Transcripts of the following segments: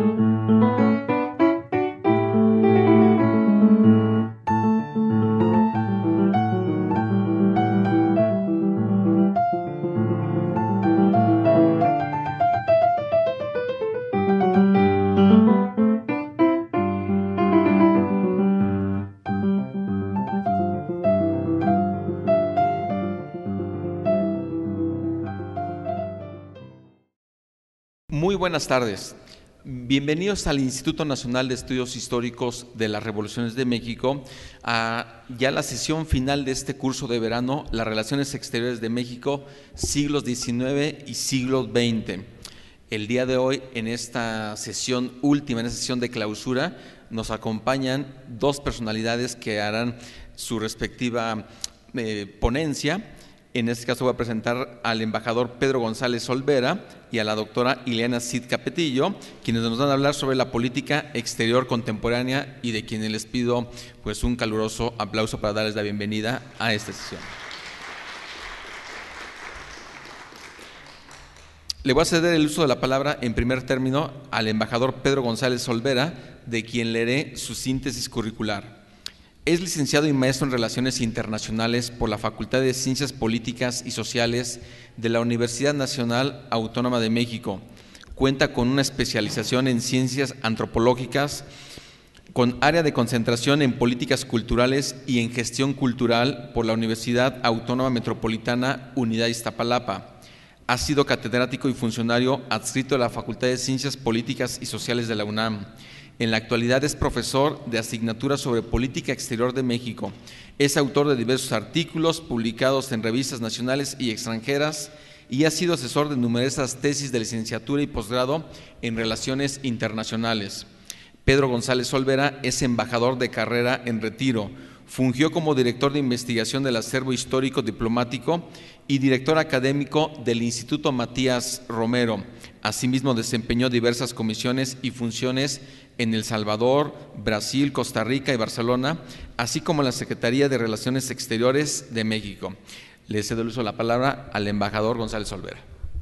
Muy buenas tardes. Bienvenidos al Instituto Nacional de Estudios Históricos de las Revoluciones de México, a ya la sesión final de este curso de verano, las Relaciones Exteriores de México, siglos XIX y siglo XX. El día de hoy, en esta sesión última, en esta sesión de clausura, nos acompañan dos personalidades que harán su respectiva ponencia. En este caso voy a presentar al embajador Pedro González Olvera y a la doctora Ileana Cid Capetillo, quienes nos van a hablar sobre la política exterior contemporánea y de quienes les pido pues un caluroso aplauso para darles la bienvenida a esta sesión. Le voy a ceder el uso de la palabra en primer término al embajador Pedro González Olvera, de quien leeré su síntesis curricular. Es licenciado y maestro en Relaciones Internacionales por la Facultad de Ciencias Políticas y Sociales de la Universidad Nacional Autónoma de México. Cuenta con una especialización en Ciencias Antropológicas, con área de concentración en Políticas Culturales y en Gestión Cultural por la Universidad Autónoma Metropolitana Unidad Iztapalapa. Ha sido catedrático y funcionario adscrito a la Facultad de Ciencias Políticas y Sociales de la UNAM. En la actualidad es profesor de asignatura sobre Política Exterior de México. Es autor de diversos artículos publicados en revistas nacionales y extranjeras y ha sido asesor de numerosas tesis de licenciatura y posgrado en Relaciones Internacionales. Pedro González Olvera es embajador de carrera en retiro. Fungió como director de investigación del acervo histórico diplomático y director académico del Instituto Matías Romero. Asimismo, desempeñó diversas comisiones y funciones en El Salvador, Brasil, Costa Rica y Barcelona, así como en la Secretaría de Relaciones Exteriores de México. Le cedo el uso de la palabra al embajador González Olvera.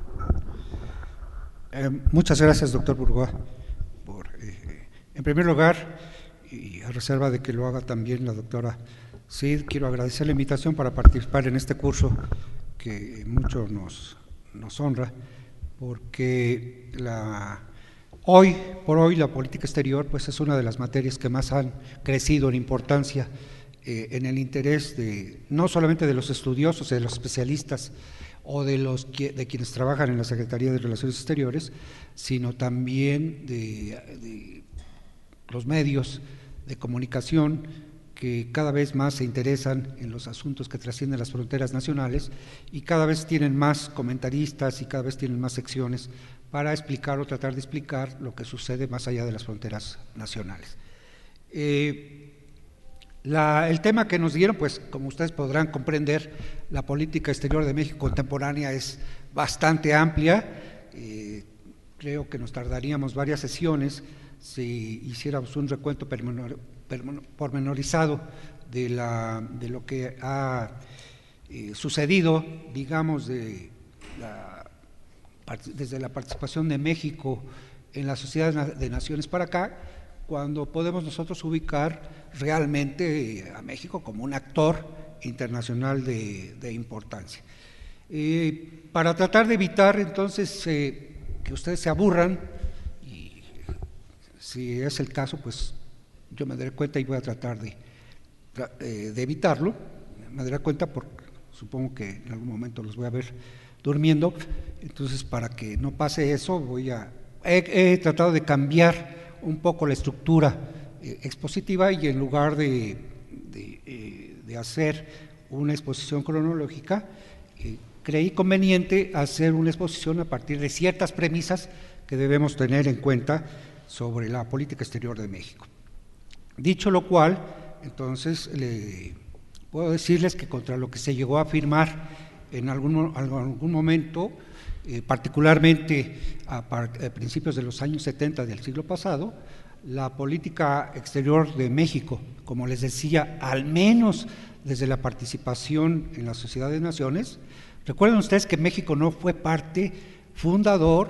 Muchas gracias, doctor Burgoa. En primer lugar, y a reserva de que lo haga también la doctora Cid, quiero agradecer la invitación para participar en este curso que mucho nos honra, porque hoy por hoy la política exterior pues es una de las materias que más han crecido en importancia en el interés no solamente de los estudiosos, de los especialistas o de quienes trabajan en la Secretaría de Relaciones Exteriores, sino también de los medios de comunicación que cada vez más se interesan en los asuntos que trascienden las fronteras nacionales y cada vez tienen más comentaristas y cada vez tienen más secciones para explicar o tratar de explicar lo que sucede más allá de las fronteras nacionales. El tema que nos dieron, pues como ustedes podrán comprender, la política exterior de México contemporánea es bastante amplia. Creo que nos tardaríamos varias sesiones si hiciéramos un recuento pormenorizado de lo que ha sucedido, digamos, desde la participación de México en la Sociedad de Naciones para acá, cuando podemos nosotros ubicar realmente a México como un actor internacional de importancia. Para tratar de evitar entonces que ustedes se aburran, y si es el caso, pues yo me daré cuenta y voy a tratar de evitarlo. Me daré cuenta porque supongo que en algún momento los voy a ver durmiendo, entonces para que no pase eso he tratado de cambiar un poco la estructura expositiva y en lugar de hacer una exposición cronológica, creí conveniente hacer una exposición a partir de ciertas premisas que debemos tener en cuenta sobre la política exterior de México. Dicho lo cual, entonces puedo decirles que contra lo que se llegó a afirmar en algún momento, particularmente a principios de los años 70 del siglo pasado, la política exterior de México, como les decía, al menos desde la participación en la Sociedad de Naciones. Recuerden ustedes que México no fue parte fundador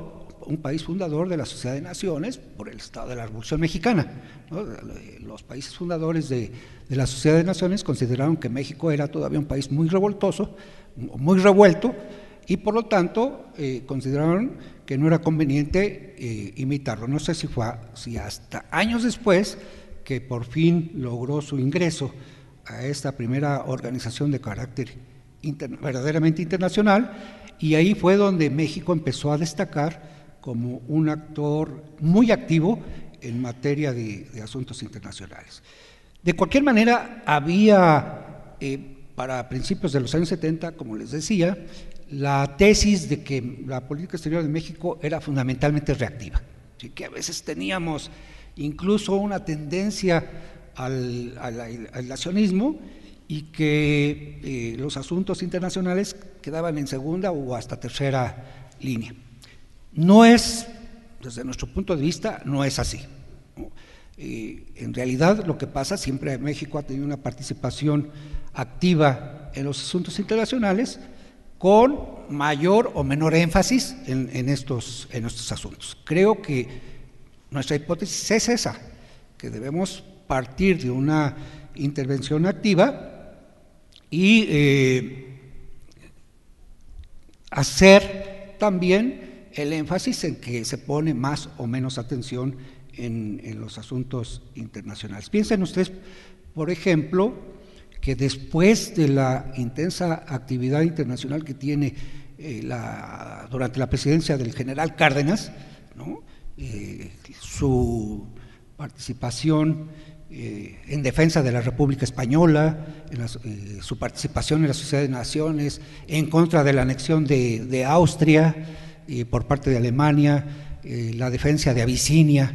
un país fundador de la Sociedad de Naciones por el estado de la Revolución Mexicana, ¿no? Los países fundadores de la Sociedad de Naciones consideraron que México era todavía un país muy revoltoso, muy revuelto, y por lo tanto consideraron que no era conveniente imitarlo. No sé si hasta años después que por fin logró su ingreso a esta primera organización de carácter verdaderamente internacional, y ahí fue donde México empezó a destacar como un actor muy activo en materia de asuntos internacionales. De cualquier manera, había para principios de los años 70, como les decía, la tesis de que la política exterior de México era fundamentalmente reactiva, ¿sí? Que a veces teníamos incluso una tendencia al aislacionismo, y que los asuntos internacionales quedaban en segunda o hasta tercera línea. No es, desde nuestro punto de vista, no es así, ¿no? En realidad lo que pasa, siempre México ha tenido una participación activa en los asuntos internacionales, con mayor o menor énfasis en estos asuntos. Creo que nuestra hipótesis es esa, que debemos partir de una intervención activa y hacer también el énfasis en que se pone más o menos atención en los asuntos internacionales. Piensen ustedes, por ejemplo, que después de la intensa actividad internacional que tiene durante la presidencia del general Cárdenas, ¿no? Su participación en defensa de la República Española, su participación en la Sociedad de Naciones, en contra de la anexión de Austria por parte de Alemania, la defensa de Abisinia,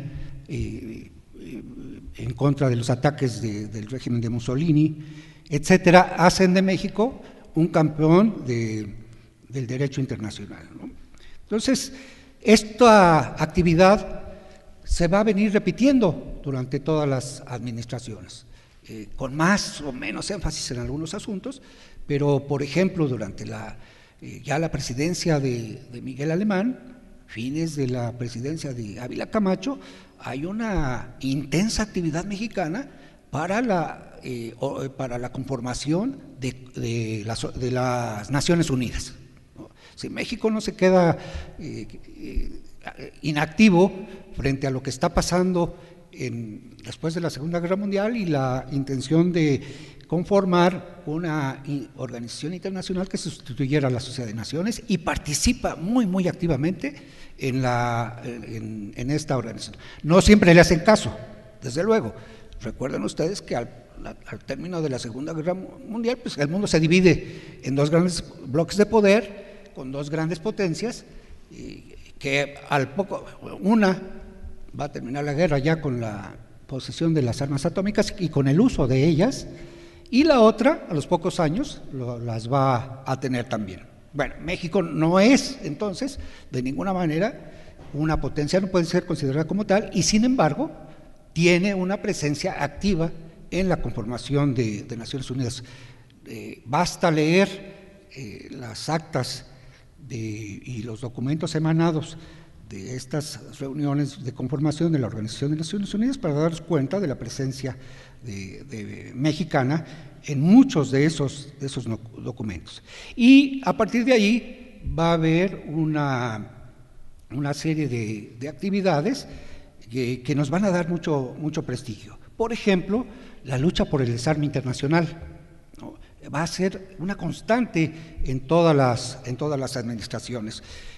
en contra de los ataques del régimen de Mussolini, etcétera, hacen de México un campeón del derecho internacional, ¿no? Entonces, esta actividad se va a venir repitiendo durante todas las administraciones, con más o menos énfasis en algunos asuntos, pero por ejemplo durante ya la presidencia de Miguel Alemán, fines de la presidencia de Ávila Camacho, hay una intensa actividad mexicana para la conformación de las Naciones Unidas, ¿no? Si México no se queda inactivo frente a lo que está pasando después de la Segunda Guerra Mundial y la intención de conformar una organización internacional que sustituyera a la Sociedad de Naciones, y participa muy activamente en esta organización. No siempre le hacen caso, desde luego. Recuerden ustedes que al término de la Segunda Guerra Mundial, pues el mundo se divide en dos grandes bloques de poder, con dos grandes potencias, que una va a terminar la guerra ya con la posesión de las armas atómicas y con el uso de ellas, y la otra, a los pocos años, las va a tener también. Bueno, México no es, entonces, de ninguna manera una potencia, no puede ser considerada como tal, y sin embargo, tiene una presencia activa en la conformación de Naciones Unidas. Basta leer las actas y los documentos emanados de estas reuniones de conformación de la Organización de Naciones Unidas para darnos cuenta de la presencia mexicana en muchos de esos documentos. Y a partir de ahí va a haber una serie de actividades que nos van a dar mucho prestigio. Por ejemplo, la lucha por el desarme internacional, ¿no? Va a ser una constante en todas las administraciones.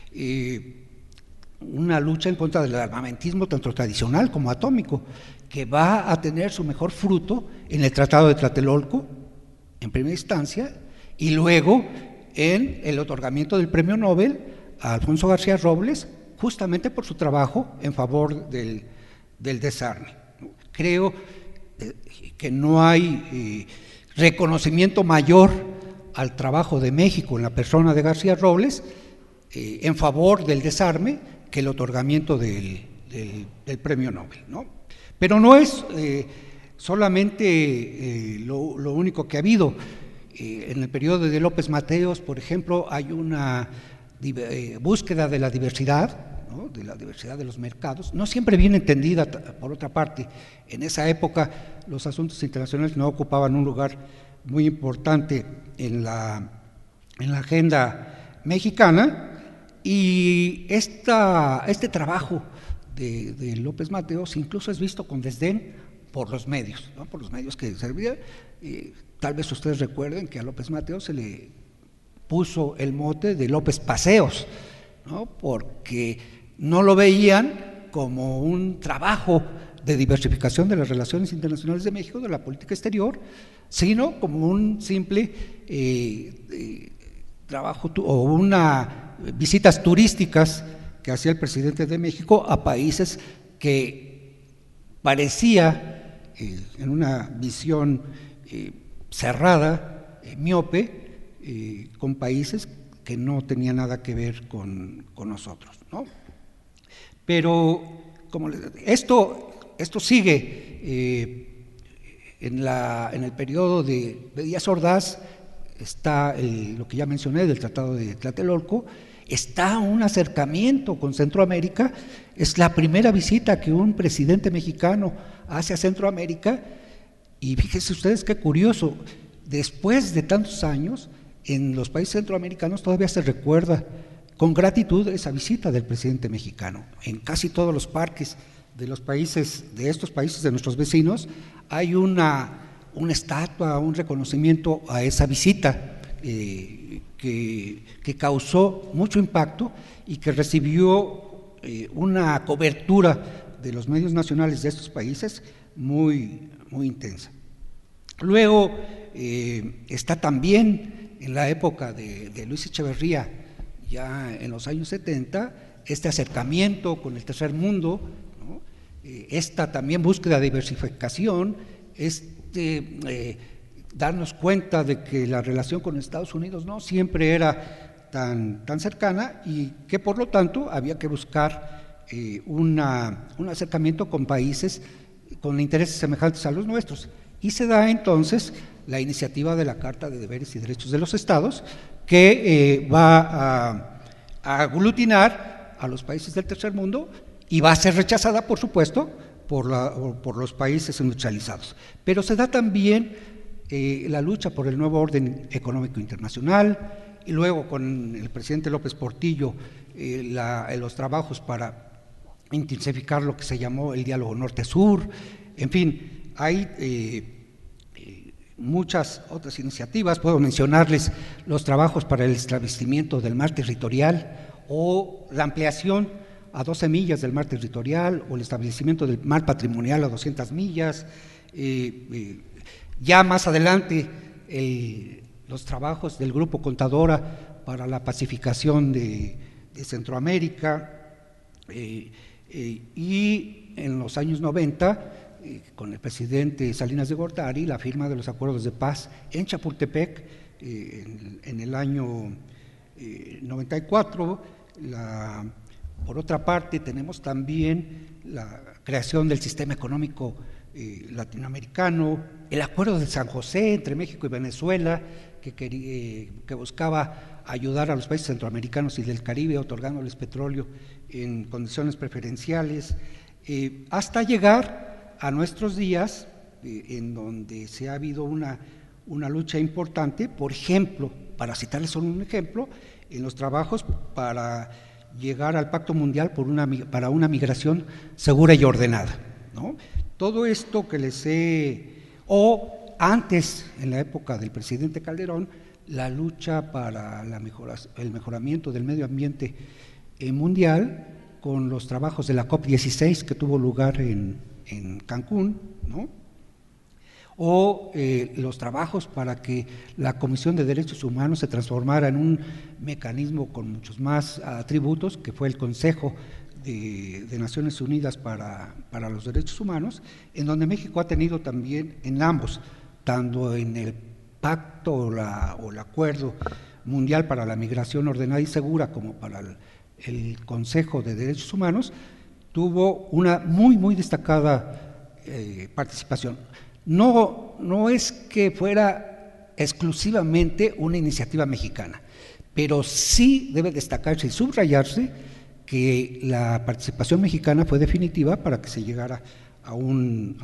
Una lucha en contra del armamentismo tanto tradicional como atómico, que va a tener su mejor fruto en el Tratado de Tlatelolco, en primera instancia, y luego en el otorgamiento del Premio Nobel a Alfonso García Robles, justamente por su trabajo en favor del desarme. Creo que no hay reconocimiento mayor al trabajo de México en la persona de García Robles en favor del desarme que el otorgamiento del Premio Nobel, ¿no? Pero no es solamente lo único que ha habido. En el periodo de López Mateos, por ejemplo, hay una búsqueda de la diversidad, ¿no?, de la diversidad de los mercados, no siempre bien entendida por otra parte. En esa época los asuntos internacionales no ocupaban un lugar muy importante en la agenda mexicana, y este trabajo de López Mateos incluso es visto con desdén por los medios, ¿no?, por los medios que servían. Tal vez ustedes recuerden que a López Mateos se le puso el mote de López Paseos, ¿no?, porque no lo veían como un trabajo de diversificación de las relaciones internacionales de México, de la política exterior, sino como un simple trabajo o visitas turísticas que hacía el presidente de México a países que parecía, en una visión cerrada, miope, con países que no tenían nada que ver con nosotros, ¿no? Pero esto sigue en el periodo de Díaz Ordaz. Está lo que ya mencioné del Tratado de Tlatelolco, está un acercamiento con Centroamérica. Es la primera visita que un presidente mexicano hace a Centroamérica, y fíjense ustedes qué curioso, después de tantos años, en los países centroamericanos todavía se recuerda con gratitud esa visita del presidente mexicano. En casi todos los parques de estos países de nuestros vecinos hay una estatua, un reconocimiento a esa visita que causó mucho impacto y que recibió una cobertura de los medios nacionales de estos países muy, muy intensa. Luego está también en la época de Luis Echeverría, ya en los años 70, este acercamiento con el tercer mundo, ¿no?, esta también búsqueda de diversificación, darnos cuenta de que la relación con Estados Unidos no siempre era tan cercana, y que por lo tanto había que buscar un acercamiento con países con intereses semejantes a los nuestros. Y se da entonces la iniciativa de la Carta de Deberes y Derechos de los Estados, que va a aglutinar a los países del tercer mundo, y va a ser rechazada, por supuesto, por los países industrializados. Pero se da también la lucha por el nuevo orden económico internacional, y luego con el presidente López Portillo los trabajos para intensificar lo que se llamó el diálogo norte-sur. En fin, hay muchas otras iniciativas. Puedo mencionarles los trabajos para el establecimiento del mar territorial, o la ampliación a 12 millas del mar territorial, o el establecimiento del mar patrimonial a 200 millas. Ya más adelante, los trabajos del Grupo Contadora para la pacificación de Centroamérica, y en los años 90, con el presidente Salinas de Gortari, la firma de los acuerdos de paz en Chapultepec en el año 94. Por otra parte, tenemos también la creación del sistema económico latinoamericano, el acuerdo de San José entre México y Venezuela, que buscaba ayudar a los países centroamericanos y del Caribe, otorgándoles petróleo en condiciones preferenciales, hasta llegar a nuestros días, en donde se ha habido una lucha importante, por ejemplo, para citarles solo un ejemplo, en los trabajos para llegar al Pacto Mundial para una migración segura y ordenada, ¿no? Todo esto que o antes, en la época del presidente Calderón, la lucha para el mejoramiento del medio ambiente mundial, con los trabajos de la COP16 que tuvo lugar en Cancún, ¿no? O los trabajos para que la Comisión de Derechos Humanos se transformara en un mecanismo con muchos más atributos, que fue el Consejo de Naciones Unidas para los Derechos Humanos, en donde México ha tenido también en ambos, tanto en el pacto o el acuerdo mundial para la migración ordenada y segura, como para el Consejo de Derechos Humanos, tuvo una muy, muy destacada participación. No es que fuera exclusivamente una iniciativa mexicana, pero sí debe destacarse y subrayarse que la participación mexicana fue definitiva para que se llegara a un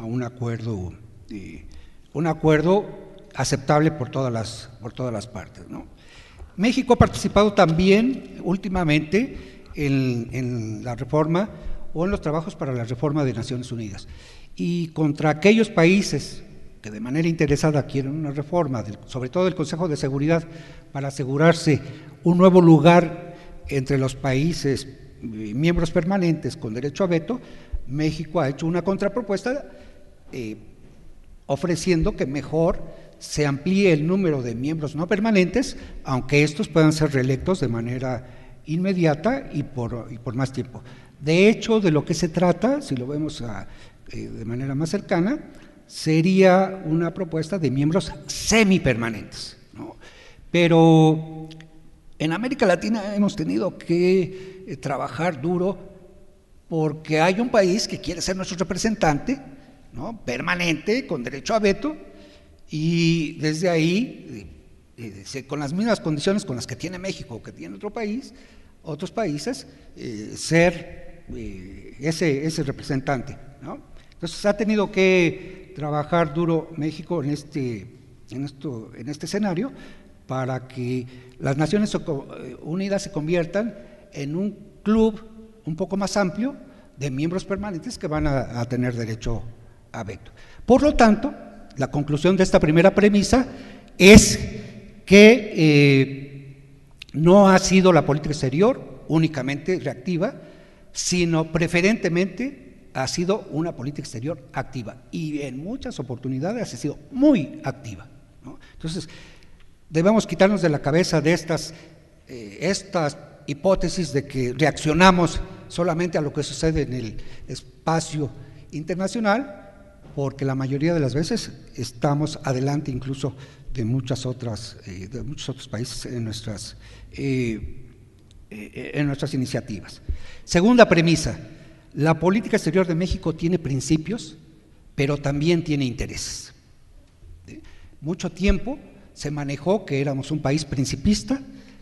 acuerdo aceptable por todas las partes, ¿no? México ha participado también últimamente en la reforma o en los trabajos para la reforma de Naciones Unidas, y contra aquellos países que de manera interesada quieren una reforma, sobre todo del Consejo de Seguridad, para asegurarse un nuevo lugar entre los países miembros permanentes con derecho a veto, México ha hecho una contrapropuesta ofreciendo que mejor se amplíe el número de miembros no permanentes, aunque estos puedan ser reelectos de manera inmediata y por más tiempo. De hecho, de lo que se trata, si lo vemos de manera más cercana, sería una propuesta de miembros semipermanentes, ¿no? Pero en América Latina hemos tenido que trabajar duro porque hay un país que quiere ser nuestro representante, ¿no?, permanente, con derecho a veto, y desde ahí, con las mismas condiciones con las que tiene México o que tiene otros países, ser ese representante, ¿no? Entonces ha tenido que trabajar duro México en este escenario para que las Naciones Unidas se conviertan en un club un poco más amplio de miembros permanentes que van a tener derecho a veto. Por lo tanto, la conclusión de esta primera premisa es que no ha sido la política exterior únicamente reactiva, sino preferentemente ha sido una política exterior activa, y en muchas oportunidades ha sido muy activa, ¿no? Entonces, debemos quitarnos de la cabeza de estas hipótesis de que reaccionamos solamente a lo que sucede en el espacio internacional, porque la mayoría de las veces estamos adelante incluso de muchos otros países en nuestras iniciativas. Segunda premisa: la política exterior de México tiene principios, pero también tiene intereses. Mucho tiempo se manejó que éramos un país principista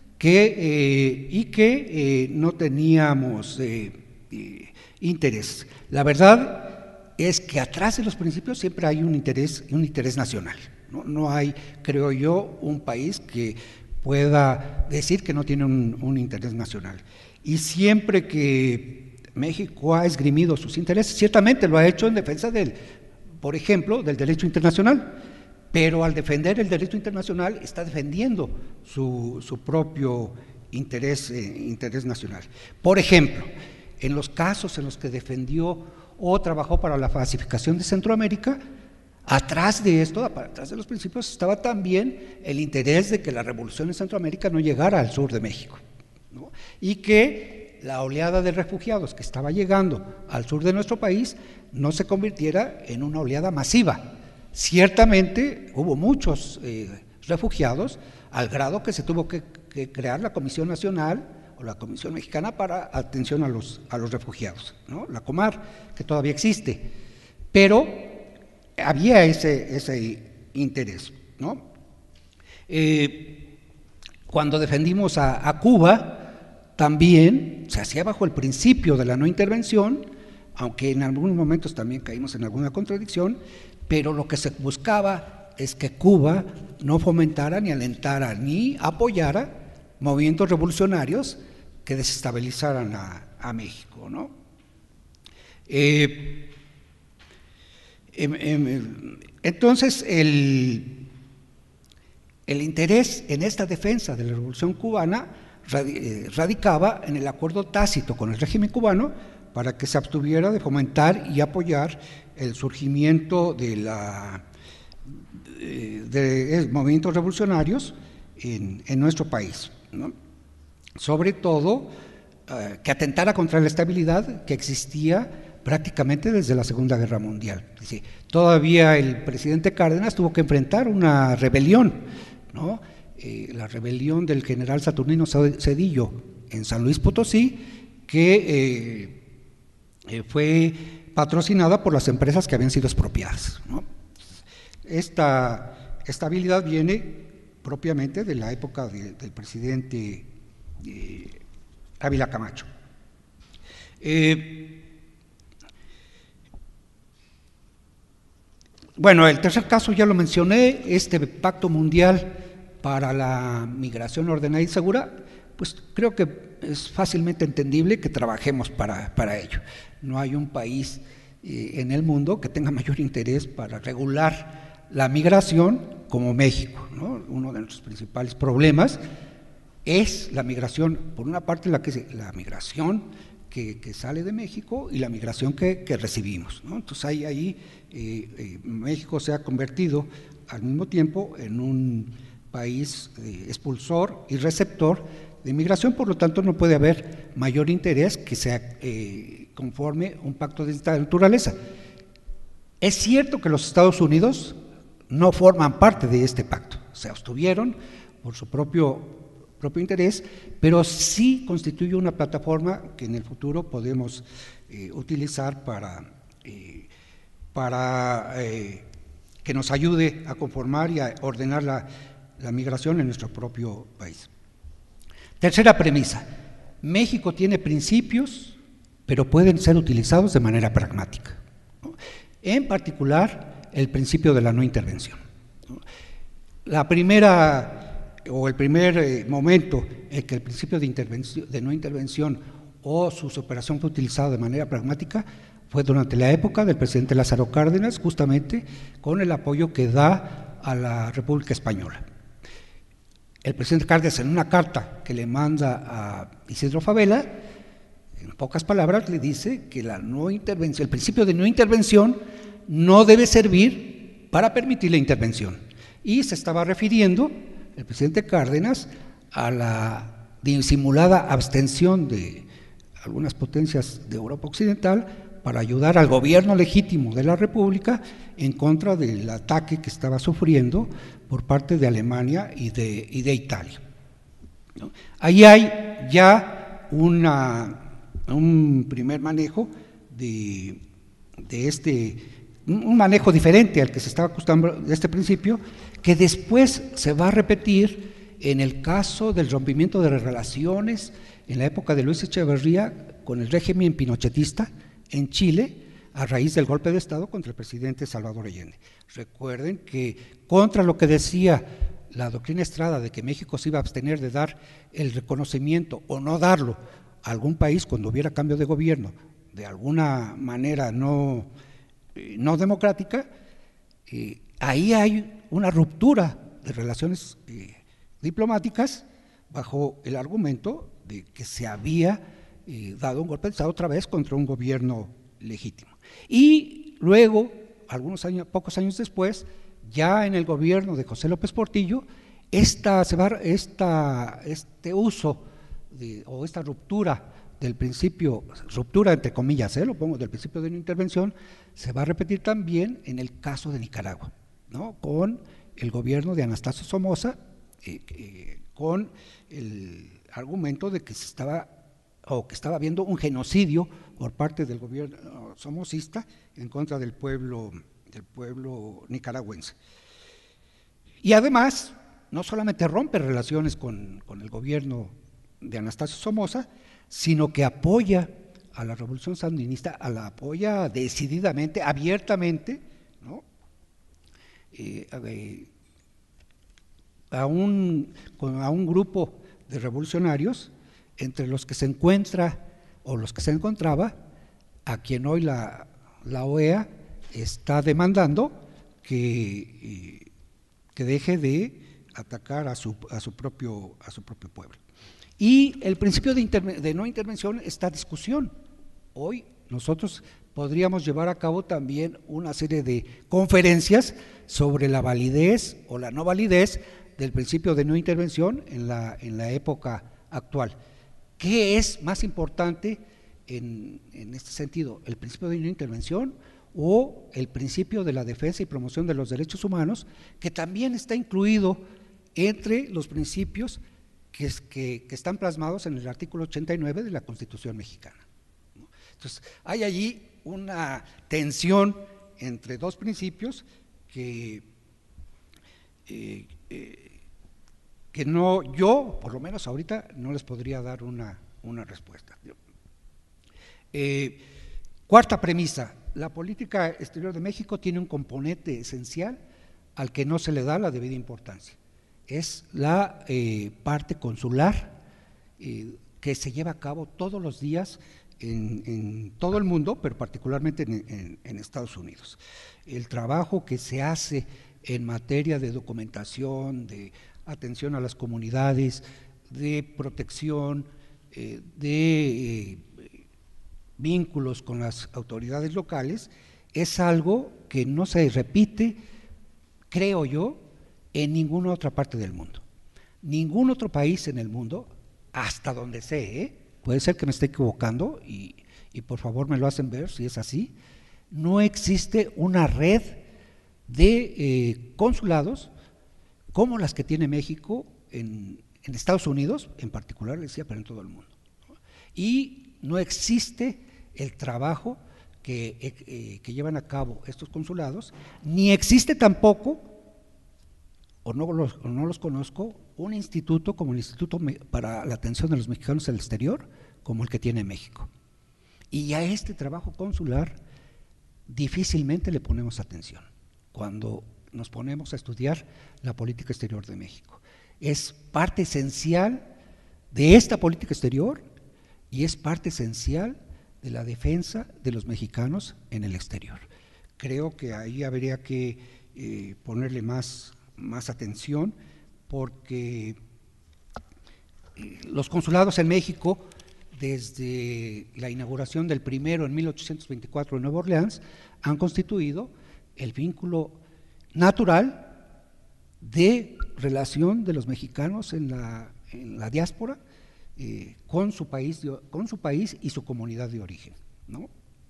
y que no teníamos intereses. La verdad es que atrás de los principios siempre hay un interés nacional. No hay, creo yo, un país que pueda decir que no tiene un interés nacional. Y siempre que México ha esgrimido sus intereses, ciertamente lo ha hecho en defensa por ejemplo, del derecho internacional, pero al defender el derecho internacional está defendiendo su propio interés nacional. Por ejemplo, en los casos en los que defendió o trabajó para la pacificación de Centroamérica, atrás de esto, atrás de los principios, estaba también el interés de que la revolución en Centroamérica no llegara al sur de México, ¿no?, y que la oleada de refugiados que estaba llegando al sur de nuestro país no se convirtiera en una oleada masiva. Ciertamente hubo muchos refugiados, al grado que se tuvo que crear la Comisión Nacional o la Comisión Mexicana para atención a los refugiados, ¿no?, la Comar, que todavía existe, pero había ese interés, ¿no? Cuando defendimos a Cuba, también se hacía bajo el principio de la no intervención, aunque en algunos momentos también caímos en alguna contradicción, pero lo que se buscaba es que Cuba no fomentara, ni alentara, ni apoyara movimientos revolucionarios que desestabilizaran a México, ¿no? Entonces, el interés en esta defensa de la Revolución cubana radicaba en el acuerdo tácito con el régimen cubano para que se abstuviera de fomentar y apoyar el surgimiento de movimientos revolucionarios en nuestro país, ¿no? Sobre todo que atentara contra la estabilidad que existía prácticamente desde la Segunda Guerra Mundial. Es decir, todavía el presidente Cárdenas tuvo que enfrentar una rebelión, ¿no?, la rebelión del general Saturnino Zedillo en San Luis Potosí, que fue patrocinada por las empresas que habían sido expropiadas, ¿no? Esta estabilidad viene propiamente de la época del presidente Ávila Camacho, Bueno, el tercer caso ya lo mencioné, este Pacto Mundial para la Migración Ordenada y Segura, pues creo que es fácilmente entendible que trabajemos para ello. No hay un país en el mundo que tenga mayor interés para regular la migración como México, ¿no? Uno de nuestros principales problemas es la migración, por una parte la migración que sale de México y la migración que recibimos, ¿no? Entonces ahí México se ha convertido al mismo tiempo en un país expulsor y receptor de migración, por lo tanto no puede haber mayor interés que sea conforme un pacto de esta naturaleza. Es cierto que los Estados Unidos no forman parte de este pacto, se abstuvieron por su propio interés, pero sí constituye una plataforma que en el futuro podemos utilizar para que nos ayude a conformar y a ordenar la migración en nuestro propio país. Tercera premisa, México tiene principios, pero pueden ser utilizados de manera pragmática, ¿no? En particular, el principio de la no intervención, ¿no? La primera o el primer momento en que el principio de no intervención o su superación fue utilizado de manera pragmática fue durante la época del presidente Lázaro Cárdenas, justamente con el apoyo que da a la República Española. El presidente Cárdenas, en una carta que le manda a Isidro Fabela, en pocas palabras le dice que la no intervención, el principio de no intervención no debe servir para permitir la intervención. Y se estaba refiriendo el presidente Cárdenas a la disimulada abstención de algunas potencias de Europa Occidental para ayudar al gobierno legítimo de la República en contra del ataque que estaba sufriendo por parte de Alemania y de Italia, ¿no? Ahí hay ya un primer manejo de un manejo diferente al que se estaba acostumbrando de este principio, que después se va a repetir en el caso del rompimiento de las relaciones en la época de Luis Echeverría con el régimen pinochetista en Chile, a raíz del golpe de Estado contra el presidente Salvador Allende. Recuerden que contra lo que decía la doctrina Estrada de que México se iba a abstener de dar el reconocimiento o no darlo a algún país cuando hubiera cambio de gobierno, de alguna manera no democrática, ahí hay una ruptura de relaciones diplomáticas bajo el argumento de que se había dado un golpe de Estado otra vez contra un gobierno legítimo. Y luego, pocos años después, ya en el gobierno de José López Portillo, esta ruptura del principio, ruptura entre comillas, lo pongo, del principio de no intervención, se va a repetir también en el caso de Nicaragua, ¿no? Con el gobierno de Anastasio Somoza, con el argumento de que estaba habiendo un genocidio por parte del gobierno somocista en contra del pueblo nicaragüense. Y además, no solamente rompe relaciones con el gobierno de Anastasio Somoza, sino que apoya a la revolución sandinista, la apoya decididamente, abiertamente, ¿no? A un grupo de revolucionarios entre los que se encuentra o los que se encontraba a quien hoy la OEA está demandando que deje de atacar a su propio pueblo. Y el principio de no intervención está a discusión. Hoy nosotros podríamos llevar a cabo también una serie de conferencias sobre la validez o la no validez del principio de no intervención en la época actual. ¿Qué es más importante en este sentido? ¿El principio de no intervención o el principio de la defensa y promoción de los derechos humanos, que también está incluido entre los principios que están plasmados en el artículo 89 de la Constitución mexicana? Entonces, hay allí una tensión entre dos principios que yo, por lo menos ahorita, no les podría dar una respuesta. Cuarta premisa: la política exterior de México tiene un componente esencial al que no se le da la debida importancia. Es la parte consular que se lleva a cabo todos los días en todo el mundo, pero particularmente en Estados Unidos. El trabajo que se hace en materia de documentación, de atención a las comunidades, de protección, de vínculos con las autoridades locales, es algo que no se repite, creo yo, en ninguna otra parte del mundo. Ningún otro país en el mundo, hasta donde sé, puede ser que me esté equivocando y por favor me lo hacen ver si es así, no existe una red de consulados como las que tiene México en Estados Unidos, en particular, les decía, pero en todo el mundo. Y no existe el trabajo que llevan a cabo estos consulados, ni existe tampoco, o no los conozco, un instituto como el Instituto para la Atención de los Mexicanos en el Exterior, como el que tiene México. Y a este trabajo consular difícilmente le ponemos atención cuando nos ponemos a estudiar la política exterior de México. Es parte esencial de esta política exterior y es parte esencial de la defensa de los mexicanos en el exterior. Creo que ahí habría que ponerle más atención, porque los consulados en México, desde la inauguración del primero en 1824 en Nueva Orleans, han constituido el vínculo natural de relación de los mexicanos en la diáspora con su país y su comunidad de origen, ¿no?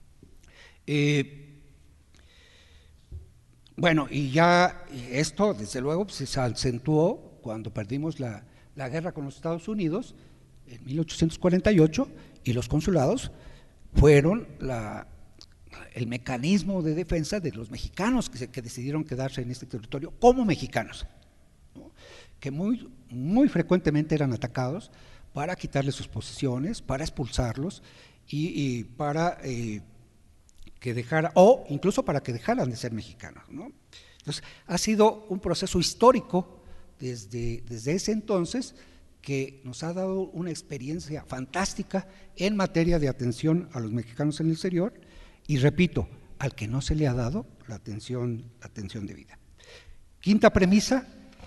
Bueno, y ya esto, desde luego, se acentuó cuando perdimos la guerra con los Estados Unidos en 1848, y los consulados fueron el mecanismo de defensa de los mexicanos que decidieron quedarse en este territorio como mexicanos, ¿no? Que muy frecuentemente eran atacados para quitarles sus posesiones, para expulsarlos y para que dejara, o incluso para que dejaran de ser mexicanos, ¿no? Entonces, ha sido un proceso histórico desde ese entonces que nos ha dado una experiencia fantástica en materia de atención a los mexicanos en el exterior, y repito, al que no se le ha dado la atención debida. Quinta premisa,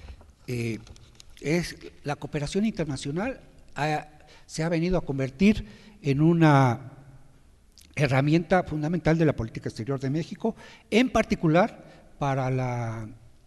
es la cooperación internacional se ha venido a convertir en una herramienta fundamental de la política exterior de México, en particular para la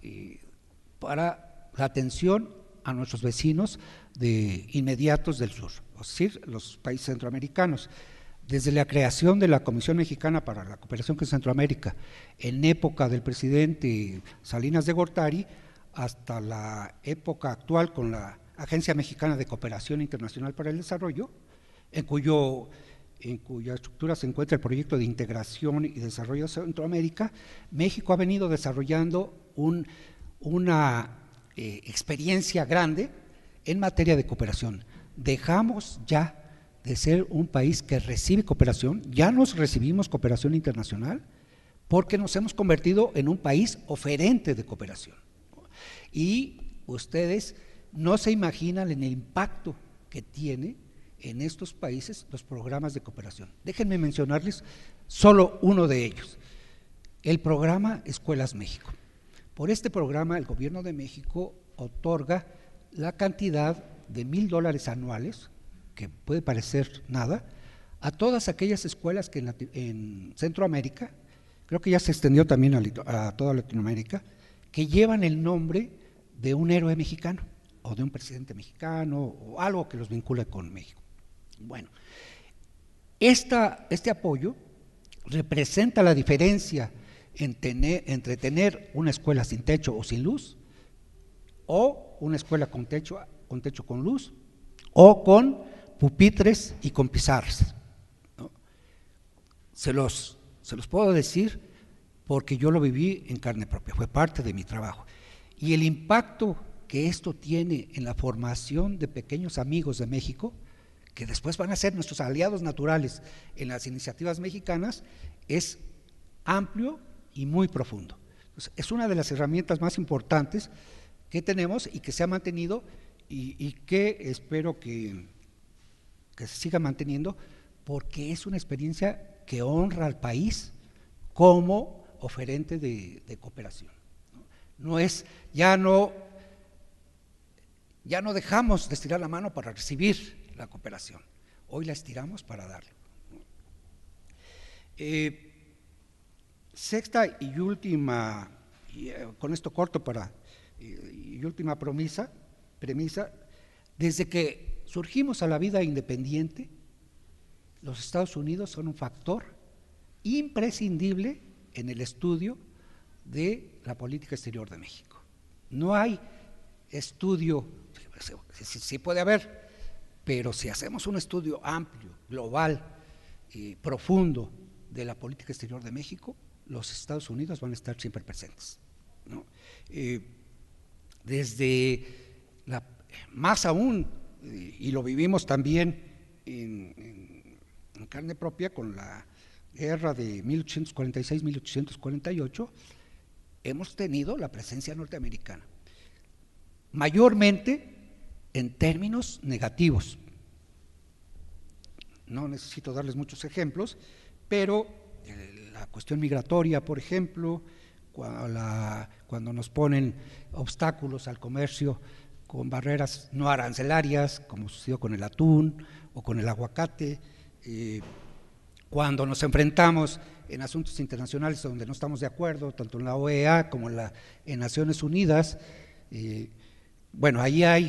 atención a nuestros vecinos inmediatos del sur, es decir, los países centroamericanos. Desde la creación de la Comisión Mexicana para la Cooperación con Centroamérica, en época del presidente Salinas de Gortari, hasta la época actual con la Agencia Mexicana de Cooperación Internacional para el Desarrollo, en cuya estructura se encuentra el proyecto de integración y desarrollo de Centroamérica, México ha venido desarrollando una experiencia grande en materia de cooperación. Dejamos ya de ser un país que recibe cooperación, ya nos recibimos cooperación internacional, porque nos hemos convertido en un país oferente de cooperación. Y ustedes no se imaginan el impacto que tiene en estos países los programas de cooperación. Déjenme mencionarles solo uno de ellos, el programa Escuelas México. Por este programa el gobierno de México otorga la cantidad de $1,000 anuales, que puede parecer nada, a todas aquellas escuelas que en Centroamérica, creo que ya se extendió también a toda Latinoamérica, que llevan el nombre de un héroe mexicano o de un presidente mexicano o algo que los vincula con México. Bueno, este apoyo representa la diferencia entre tener una escuela sin techo o sin luz, o una escuela con techo con luz, o con pupitres y con pizarras, ¿no? Se los puedo decir porque yo lo viví en carne propia, fue parte de mi trabajo. Y el impacto que esto tiene en la formación de pequeños amigos de México, que después van a ser nuestros aliados naturales en las iniciativas mexicanas, es amplio y muy profundo. Entonces, es una de las herramientas más importantes que tenemos y que se ha mantenido y que espero que se siga manteniendo, porque es una experiencia que honra al país como oferente de cooperación. No es, ya no dejamos de estirar la mano para recibir la cooperación, hoy la estiramos para darlo. Sexta y última, con esto corto y última premisa, desde que surgimos a la vida independiente, los Estados Unidos son un factor imprescindible en el estudio de la política exterior de México. No hay estudio, sí puede haber, pero si hacemos un estudio amplio, global, profundo de la política exterior de México, los Estados Unidos van a estar siempre presentes, ¿no? Más aún, y lo vivimos también en carne propia con la guerra de 1846-1848, hemos tenido la presencia norteamericana, mayormente en términos negativos. No necesito darles muchos ejemplos, pero la cuestión migratoria, por ejemplo, cuando nos ponen obstáculos al comercio con barreras no arancelarias, como sucedió con el atún o con el aguacate, cuando nos enfrentamos en asuntos internacionales donde no estamos de acuerdo, tanto en la OEA como en Naciones Unidas, bueno, ahí hay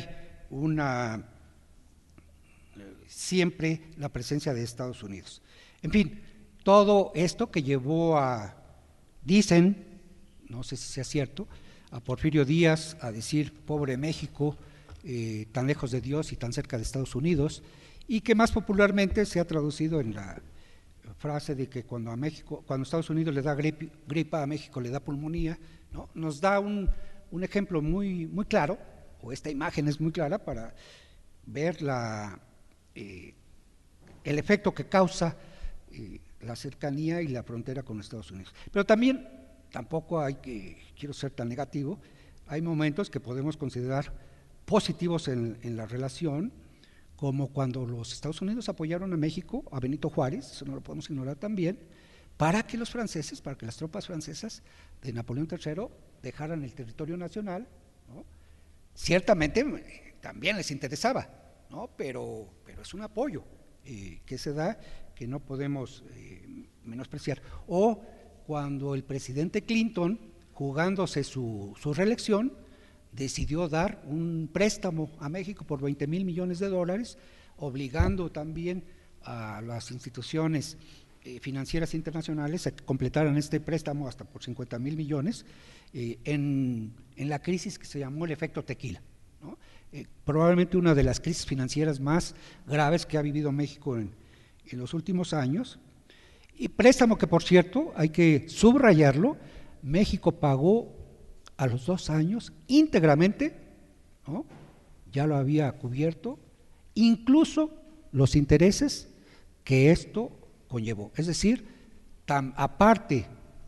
siempre la presencia de Estados Unidos. En fin, todo esto que llevó dicen, no sé si sea cierto, a Porfirio Díaz a decir pobre México, tan lejos de Dios y tan cerca de Estados Unidos, y que más popularmente se ha traducido en la frase de que cuando Estados Unidos le da gripa, a México le da pulmonía, ¿no? Nos da un ejemplo muy, muy claro, o esta imagen es muy clara para ver el efecto que causa la cercanía y la frontera con Estados Unidos. Pero también, tampoco quiero ser tan negativo, hay momentos que podemos considerar positivos en la relación, como cuando los Estados Unidos apoyaron a México, a Benito Juárez, eso no lo podemos ignorar también, para que las tropas francesas de Napoleón III dejaran el territorio nacional, ¿no? Ciertamente también les interesaba, ¿no? Pero es un apoyo que se da, que no podemos menospreciar. O cuando el presidente Clinton, jugándose su reelección, decidió dar un préstamo a México por $20,000 millones, obligando también a las instituciones financieras internacionales a que completaran este préstamo hasta por $50,000 millones en la crisis que se llamó el efecto tequila, ¿no? Probablemente una de las crisis financieras más graves que ha vivido México en los últimos años, y préstamo que, por cierto, hay que subrayarlo, México pagó a los 2 años íntegramente, ¿no? Ya lo había cubierto, incluso los intereses que esto conllevó. Es decir, aparte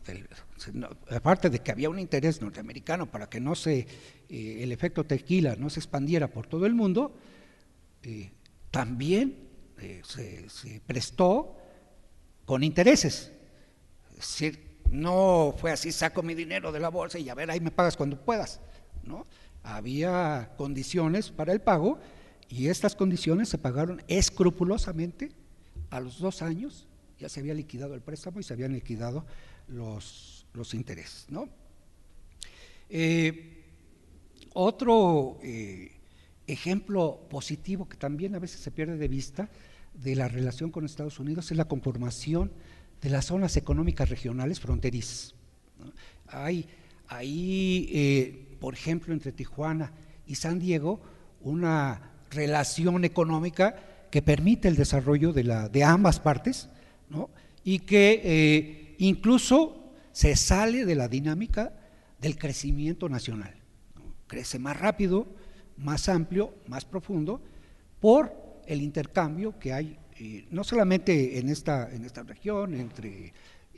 de que había un interés norteamericano para que el efecto tequila no se expandiera por todo el mundo, también se prestó con intereses. Es decir, no fue así, saco mi dinero de la bolsa y a ver, ahí me pagas cuando puedas, ¿no? Había condiciones para el pago y estas condiciones se pagaron escrupulosamente. A los 2 años ya se había liquidado el préstamo y se habían liquidado los intereses, ¿no? Otro ejemplo positivo que también a veces se pierde de vista de la relación con Estados Unidos es la conformación de las zonas económicas regionales fronterizas, ¿no? Hay ahí, por ejemplo, entre Tijuana y San Diego, una relación económica que permite el desarrollo de ambas partes, ¿no? Y que incluso se sale de la dinámica del crecimiento nacional, ¿no? Crece más rápido, más amplio, más profundo, por el intercambio que hay, no solamente en esta región, entre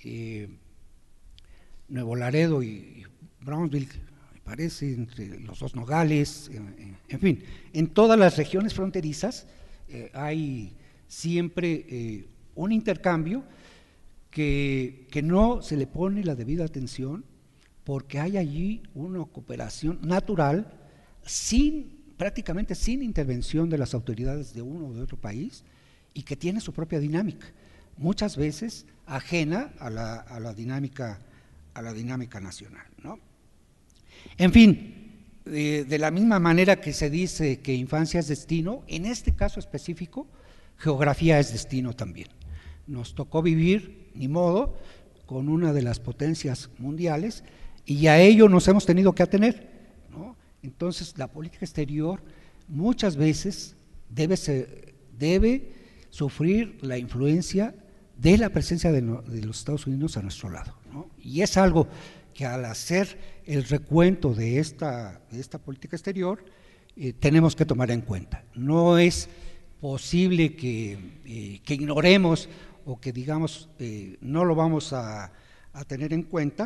Nuevo Laredo y Brownsville, me parece, entre los dos Nogales, en fin, en todas las regiones fronterizas hay siempre un intercambio que no se le pone la debida atención, porque hay allí una cooperación natural, prácticamente sin intervención de las autoridades de uno o de otro país, y que tiene su propia dinámica, muchas veces ajena a la dinámica nacional, ¿no? En fin, de la misma manera que se dice que infancia es destino, en este caso específico, geografía es destino también. Nos tocó vivir, ni modo, con una de las potencias mundiales, y a ello nos hemos tenido que atener, ¿no? Entonces, la política exterior muchas veces debe sufrir la influencia de la presencia de los Estados Unidos a nuestro lado, ¿no? Y es algo que al hacer el recuento de esta política exterior tenemos que tomar en cuenta. No es posible que ignoremos o que digamos no lo vamos a tener en cuenta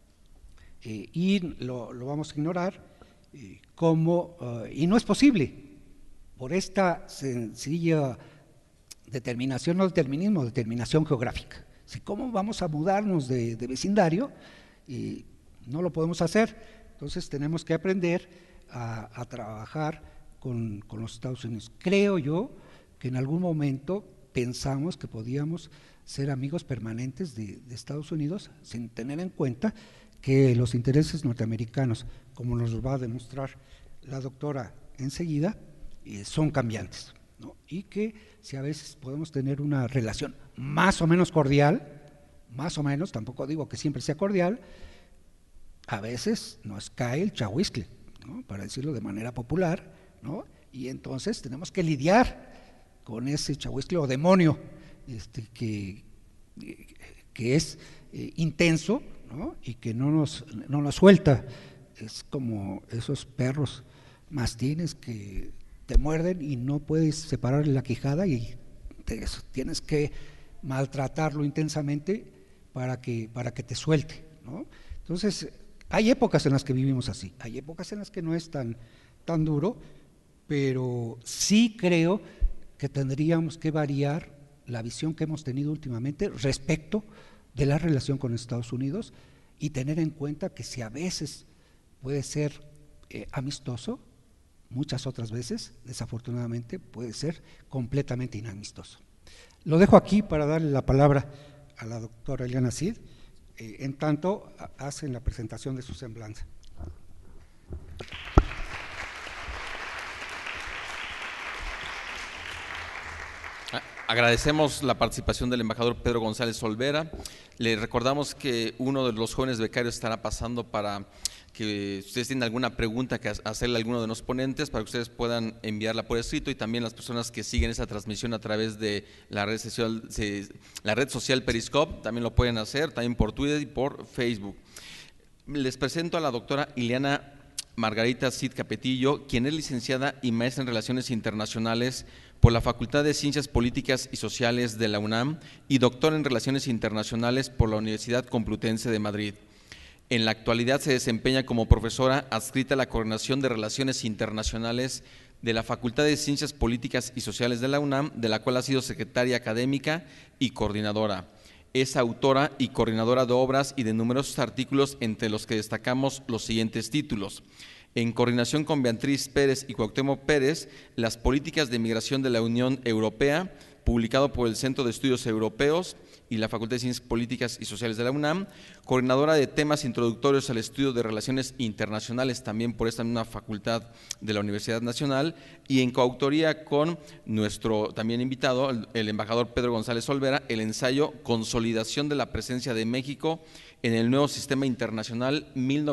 y lo vamos a ignorar y no es posible por esta sencilla determinación geográfica. ¿Cómo vamos a mudarnos de vecindario? No lo podemos hacer. Entonces tenemos que aprender a trabajar con los Estados Unidos. Creo yo que en algún momento pensamos que podíamos ser amigos permanentes de Estados Unidos, sin tener en cuenta que los intereses norteamericanos, como nos va a demostrar la doctora enseguida, son cambiantes, ¿no? Y que si a veces podemos tener una relación más o menos cordial, más o menos, tampoco digo que siempre sea cordial, a veces nos cae el chahuiscle, ¿no? Para decirlo de manera popular, ¿no? Y entonces tenemos que lidiar con ese chahuiscle o demonio que es intenso, ¿no? Y que no nos suelta. Es como esos perros mastines que te muerden y no puedes separarle la quijada y tienes que maltratarlo intensamente para que te suelte, ¿no? Entonces, hay épocas en las que vivimos así, hay épocas en las que no es tan duro, pero sí creo que tendríamos que variar la visión que hemos tenido últimamente respecto de la relación con Estados Unidos y tener en cuenta que si a veces puede ser amistoso, muchas otras veces, desafortunadamente, puede ser completamente inamistoso. Lo dejo aquí para darle la palabra a la doctora Eliana Cid, en tanto hacen la presentación de su semblanza. Agradecemos la participación del embajador Pedro González Olvera. Le recordamos que uno de los jóvenes becarios estará pasando para que ustedes tienen alguna pregunta que hacerle a alguno de los ponentes, para que ustedes puedan enviarla por escrito, y también las personas que siguen esa transmisión a través de la red social Periscope también lo pueden hacer, también por Twitter y por Facebook. Les presento a la doctora Ileana Margarita Cid Capetillo, quien es licenciada y maestra en Relaciones Internacionales por la Facultad de Ciencias Políticas y Sociales de la UNAM y doctora en Relaciones Internacionales por la Universidad Complutense de Madrid. En la actualidad se desempeña como profesora adscrita a la Coordinación de Relaciones Internacionales de la Facultad de Ciencias Políticas y Sociales de la UNAM, de la cual ha sido secretaria académica y coordinadora. Es autora y coordinadora de obras y de numerosos artículos, entre los que destacamos los siguientes títulos: en coordinación con Beatriz Pérez y Cuauhtémoc Pérez, las políticas de migración de la Unión Europea, publicado por el Centro de Estudios Europeos y la Facultad de Ciencias Políticas y Sociales de la UNAM, coordinadora de temas introductorios al estudio de relaciones internacionales, también por esta misma facultad de la Universidad Nacional, y en coautoría con nuestro también invitado, el embajador Pedro González Olvera, el ensayo Consolidación de la presencia de México en el nuevo sistema internacional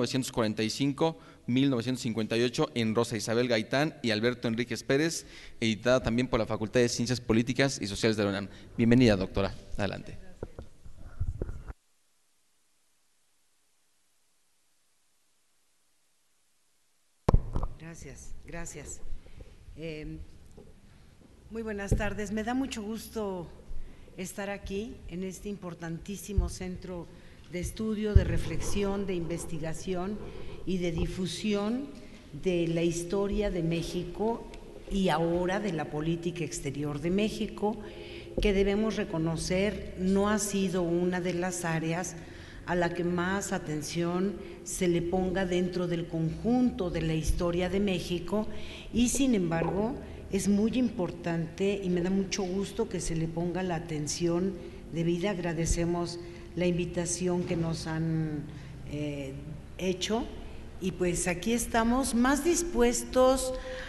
1945-1958, en Rosa Isabel Gaitán y Alberto Enríquez Pérez, editada también por la Facultad de Ciencias Políticas y Sociales de la UNAM. Bienvenida, doctora. Adelante. Gracias. Muy buenas tardes. Me da mucho gusto estar aquí en este importantísimo centro de estudio, de reflexión, de investigación y de difusión de la historia de México y ahora de la política exterior de México, que debemos reconocer no ha sido una de las áreas a la que más atención se le ponga dentro del conjunto de la historia de México, y sin embargo es muy importante y me da mucho gusto que se le ponga la atención debida. Agradecemos la invitación que nos han hecho, y pues aquí estamos más dispuestos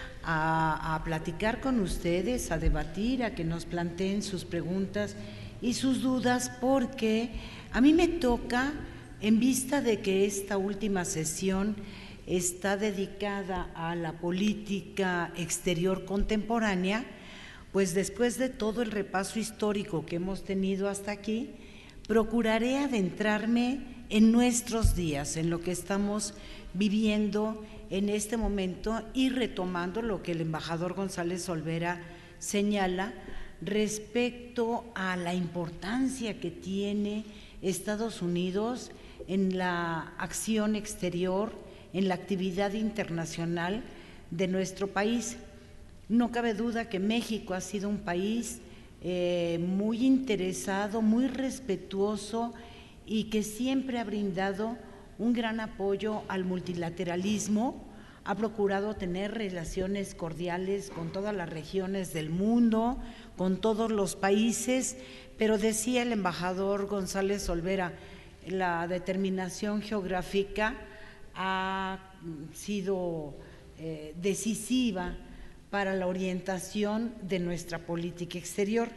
a platicar con ustedes, a debatir, a que nos planteen sus preguntas y sus dudas, porque a mí me toca, en vista de que esta última sesión está dedicada a la política exterior contemporánea, pues después de todo el repaso histórico que hemos tenido hasta aquí, procuraré adentrarme en nuestros días, en lo que estamos viviendo en este momento, y retomando lo que el embajador González Olvera señala respecto a la importancia que tiene Estados Unidos en la acción exterior, en la actividad internacional de nuestro país. No cabe duda que México ha sido un país muy interesado, muy respetuoso, y que siempre ha brindado un gran apoyo al multilateralismo, ha procurado tener relaciones cordiales con todas las regiones del mundo, con todos los países, pero decía el embajador González Olvera, la determinación geográfica ha sido decisiva para la orientación de nuestra política exterior.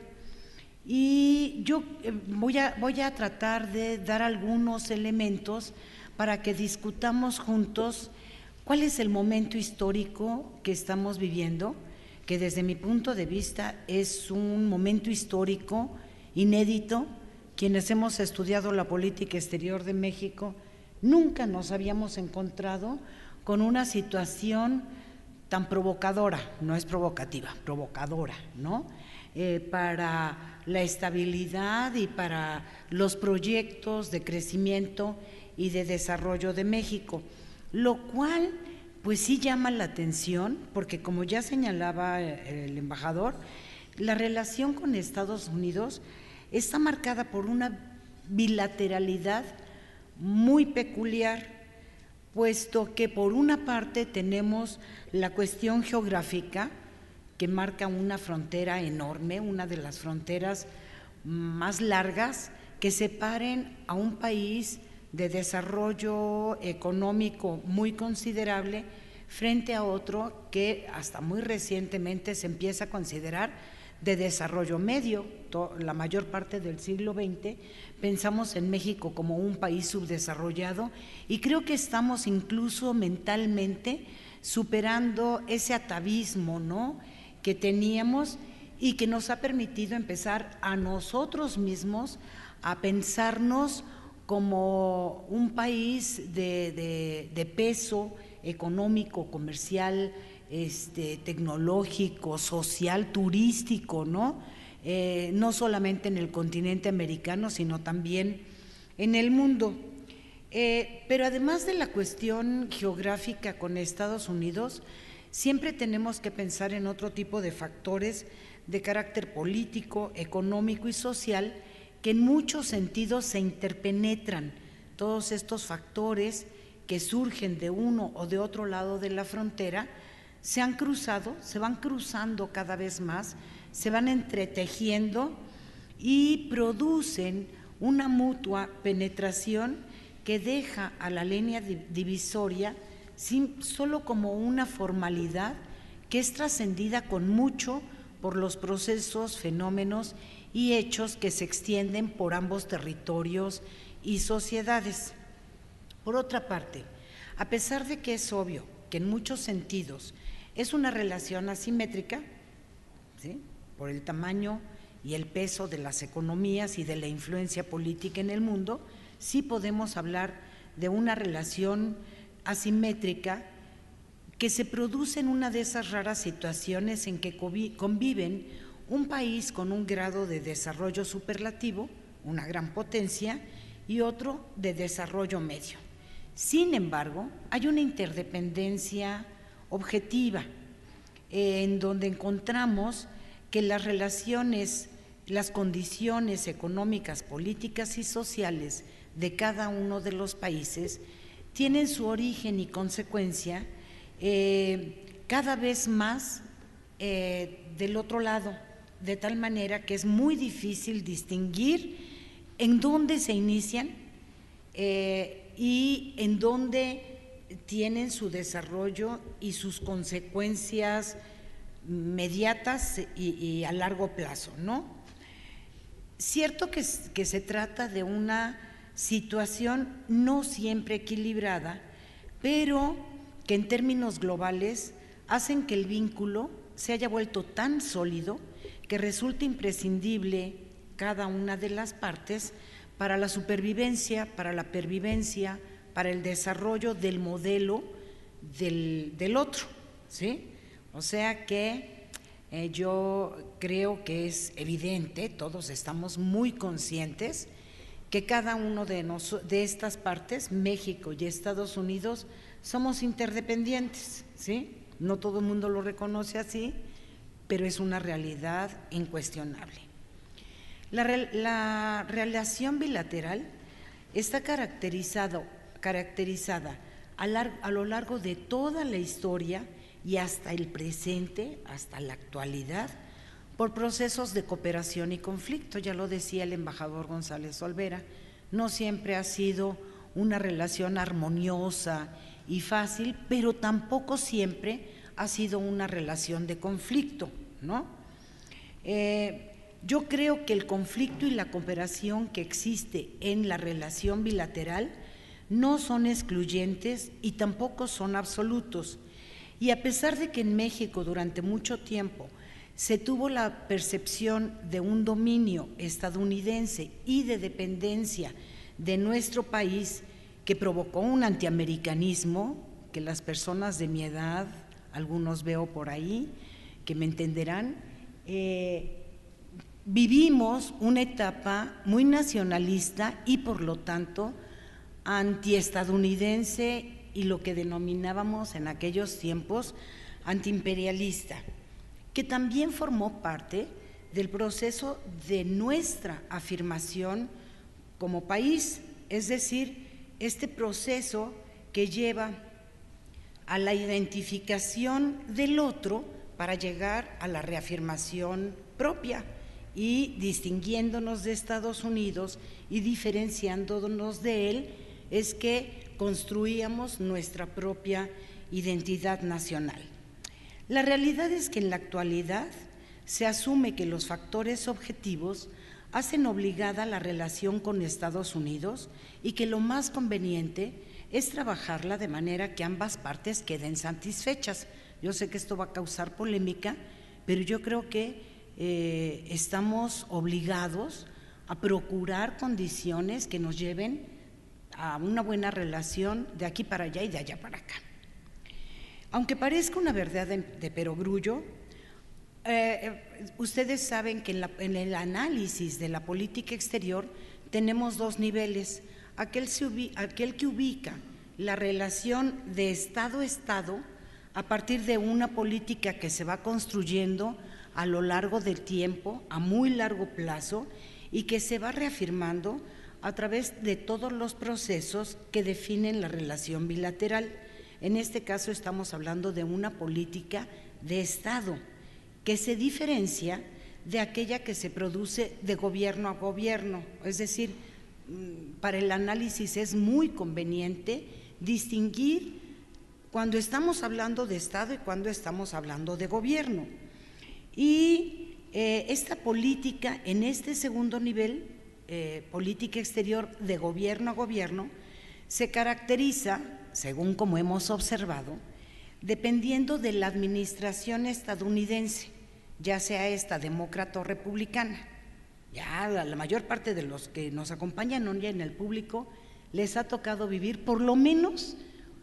Y yo voy a tratar de dar algunos elementos para que discutamos juntos cuál es el momento histórico que estamos viviendo, que desde mi punto de vista es un momento histórico inédito. Quienes hemos estudiado la política exterior de México nunca nos habíamos encontrado con una situación tan provocadora, no es provocativa, provocadora, ¿no? Para la estabilidad y para los proyectos de crecimiento y de desarrollo de México, lo cual pues sí llama la atención, porque como ya señalaba el embajador, la relación con Estados Unidos está marcada por una bilateralidad muy peculiar, puesto que por una parte tenemos la cuestión geográfica, que marca una frontera enorme, una de las fronteras más largas que separen a un país de desarrollo económico muy considerable frente a otro que hasta muy recientemente se empieza a considerar de desarrollo medio. La mayor parte del siglo XX pensamos en México como un país subdesarrollado, y creo que estamos incluso mentalmente superando ese atavismo, ¿no?, que teníamos, y que nos ha permitido empezar a nosotros mismos a pensarnos como un país de peso económico, comercial, tecnológico, social, turístico, ¿no? No solamente en el continente americano, sino también en el mundo. Pero además de la cuestión geográfica con Estados Unidos, siempre tenemos que pensar en otro tipo de factores de carácter político, económico y social, que en muchos sentidos se interpenetran. Todos estos factores que surgen de uno o de otro lado de la frontera se han cruzado, se van cruzando cada vez más, se van entretejiendo y producen una mutua penetración que deja a la línea divisoria solo como una formalidad que es trascendida con mucho por los procesos, fenómenos y hechos que se extienden por ambos territorios y sociedades. Por otra parte, a pesar de que es obvio que en muchos sentidos es una relación asimétrica, ¿sí?, por el tamaño y el peso de las economías y de la influencia política en el mundo, sí podemos hablar de una relación asimétrica que se produce en una de esas raras situaciones en que conviven un país con un grado de desarrollo superlativo, una gran potencia, y otro de desarrollo medio. Sin embargo, hay una interdependencia objetiva en donde encontramos que las relaciones, las condiciones económicas, políticas y sociales de cada uno de los países tienen su origen y consecuencia cada vez más del otro lado, de tal manera que es muy difícil distinguir en dónde se inician y en dónde tienen su desarrollo y sus consecuencias inmediatas y a largo plazo, ¿no? Cierto que se trata de una situación no siempre equilibrada, pero que en términos globales hacen que el vínculo se haya vuelto tan sólido que resulta imprescindible cada una de las partes para la supervivencia, para la pervivencia, para el desarrollo del modelo del otro, ¿sí? O sea que yo creo que es evidente, todos estamos muy conscientes que cada uno de estas partes, México y Estados Unidos, somos interdependientes, ¿sí? No todo el mundo lo reconoce así, pero es una realidad incuestionable. La relación bilateral está caracterizada a lo largo de toda la historia y hasta el presente, hasta la actualidad, por procesos de cooperación y conflicto. Ya lo decía el embajador González Olvera, no siempre ha sido una relación armoniosa y fácil, pero tampoco siempre ha sido una relación de conflicto, ¿no? Yo creo que el conflicto y la cooperación que existe en la relación bilateral no son excluyentes y tampoco son absolutos. Y a pesar de que en México durante mucho tiempo se tuvo la percepción de un dominio estadounidense y de dependencia de nuestro país que provocó un antiamericanismo, que las personas de mi edad, algunos veo por ahí, que me entenderán, vivimos una etapa muy nacionalista y por lo tanto antiestadounidense y lo que denominábamos en aquellos tiempos antiimperialista, que también formó parte del proceso de nuestra afirmación como país, es decir, este proceso que lleva a la identificación del otro para llegar a la reafirmación propia y distinguiéndonos de Estados Unidos y diferenciándonos de él, es que construíamos nuestra propia identidad nacional. La realidad es que en la actualidad se asume que los factores objetivos hacen obligada la relación con Estados Unidos y que lo más conveniente es trabajarla de manera que ambas partes queden satisfechas. Yo sé que esto va a causar polémica, pero yo creo que estamos obligados a procurar condiciones que nos lleven a una buena relación de aquí para allá y de allá para acá. Aunque parezca una verdad de perogrullo, ustedes saben que en el análisis de la política exterior tenemos dos niveles, aquel que ubica la relación de Estado a Estado a partir de una política que se va construyendo a lo largo del tiempo, a muy largo plazo, y que se va reafirmando a través de todos los procesos que definen la relación bilateral. En este caso estamos hablando de una política de Estado que se diferencia de aquella que se produce de gobierno a gobierno. Es decir, para el análisis es muy conveniente distinguir cuando estamos hablando de Estado y cuando estamos hablando de gobierno. Y esta política en este segundo nivel, política exterior de gobierno a gobierno, se caracteriza, según como hemos observado, dependiendo de la administración estadounidense, ya sea esta demócrata o republicana. Ya la mayor parte de los que nos acompañan hoy en el público les ha tocado vivir por lo menos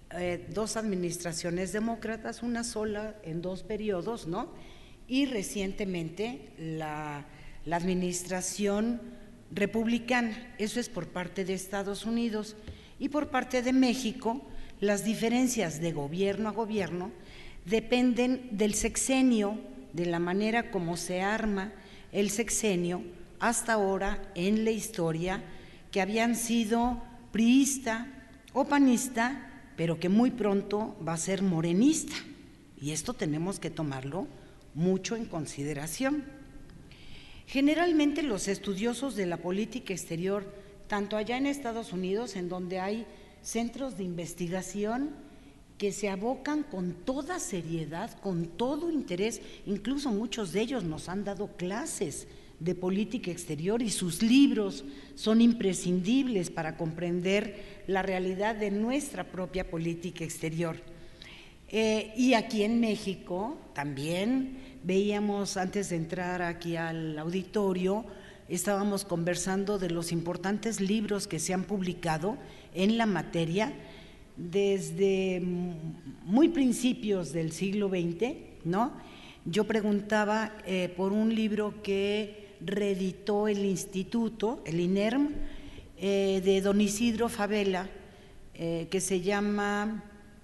2 administraciones demócratas, una sola en 2 periodos, ¿no? Y recientemente la administración republicana. Eso es por parte de Estados Unidos. Y por parte de México, las diferencias de gobierno a gobierno dependen del sexenio, de la manera como se arma el sexenio hasta ahora en la historia, que habían sido priista o panista, pero que muy pronto va a ser morenista. Y esto tenemos que tomarlo mucho en consideración. Generalmente los estudiosos de la política exterior, tanto allá en Estados Unidos, en donde hay centros de investigación que se abocan con toda seriedad, con todo interés, incluso muchos de ellos nos han dado clases de política exterior y sus libros son imprescindibles para comprender la realidad de nuestra propia política exterior. Y aquí en México también veíamos, antes de entrar aquí al auditorio, estábamos conversando de los importantes libros que se han publicado en la materia desde muy principios del siglo XX, ¿no? Yo preguntaba por un libro que reeditó el Instituto, el INERM, de don Isidro Fabela, que se llama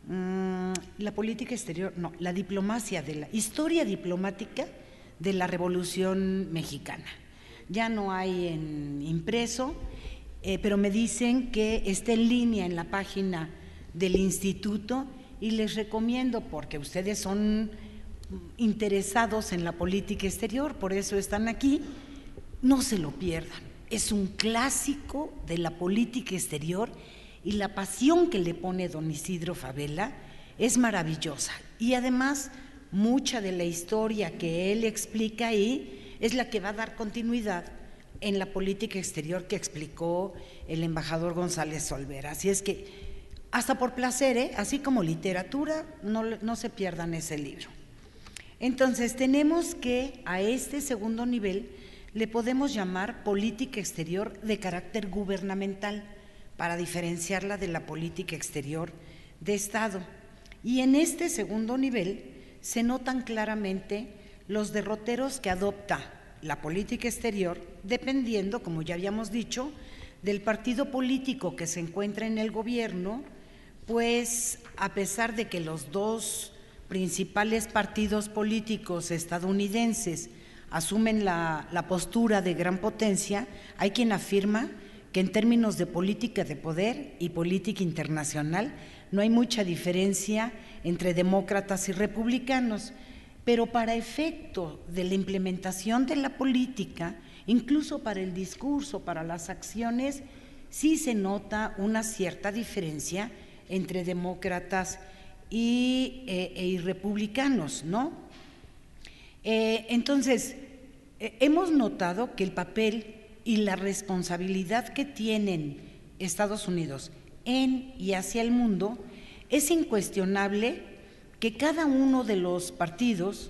la política exterior, no, la diplomacia, de la historia diplomática de la Revolución Mexicana. Ya no hay en impreso, pero me dicen que está en línea en la página del instituto y les recomiendo, porque ustedes son interesados en la política exterior, por eso están aquí, no se lo pierdan. Es un clásico de la política exterior y la pasión que le pone don Isidro Fabela es maravillosa. Y además, mucha de la historia que él explica ahí es la que va a dar continuidad en la política exterior que explicó el embajador González Olvera. Así es que, hasta por placer, así como literatura, no se pierdan ese libro. Entonces, tenemos que a este segundo nivel le podemos llamar política exterior de carácter gubernamental, para diferenciarla de la política exterior de Estado. Y en este segundo nivel se notan claramente los derroteros que adopta la política exterior, dependiendo, como ya habíamos dicho, del partido político que se encuentra en el gobierno, pues a pesar de que los 2 principales partidos políticos estadounidenses asumen la postura de gran potencia, hay quien afirma que en términos de política de poder y política internacional no hay mucha diferencia entre demócratas y republicanos, pero para efecto de la implementación de la política, incluso para el discurso, para las acciones, sí se nota una cierta diferencia entre demócratas y republicanos, ¿no? Entonces, hemos notado que el papel y la responsabilidad que tienen Estados Unidos en y hacia el mundo es incuestionable, que cada uno de los partidos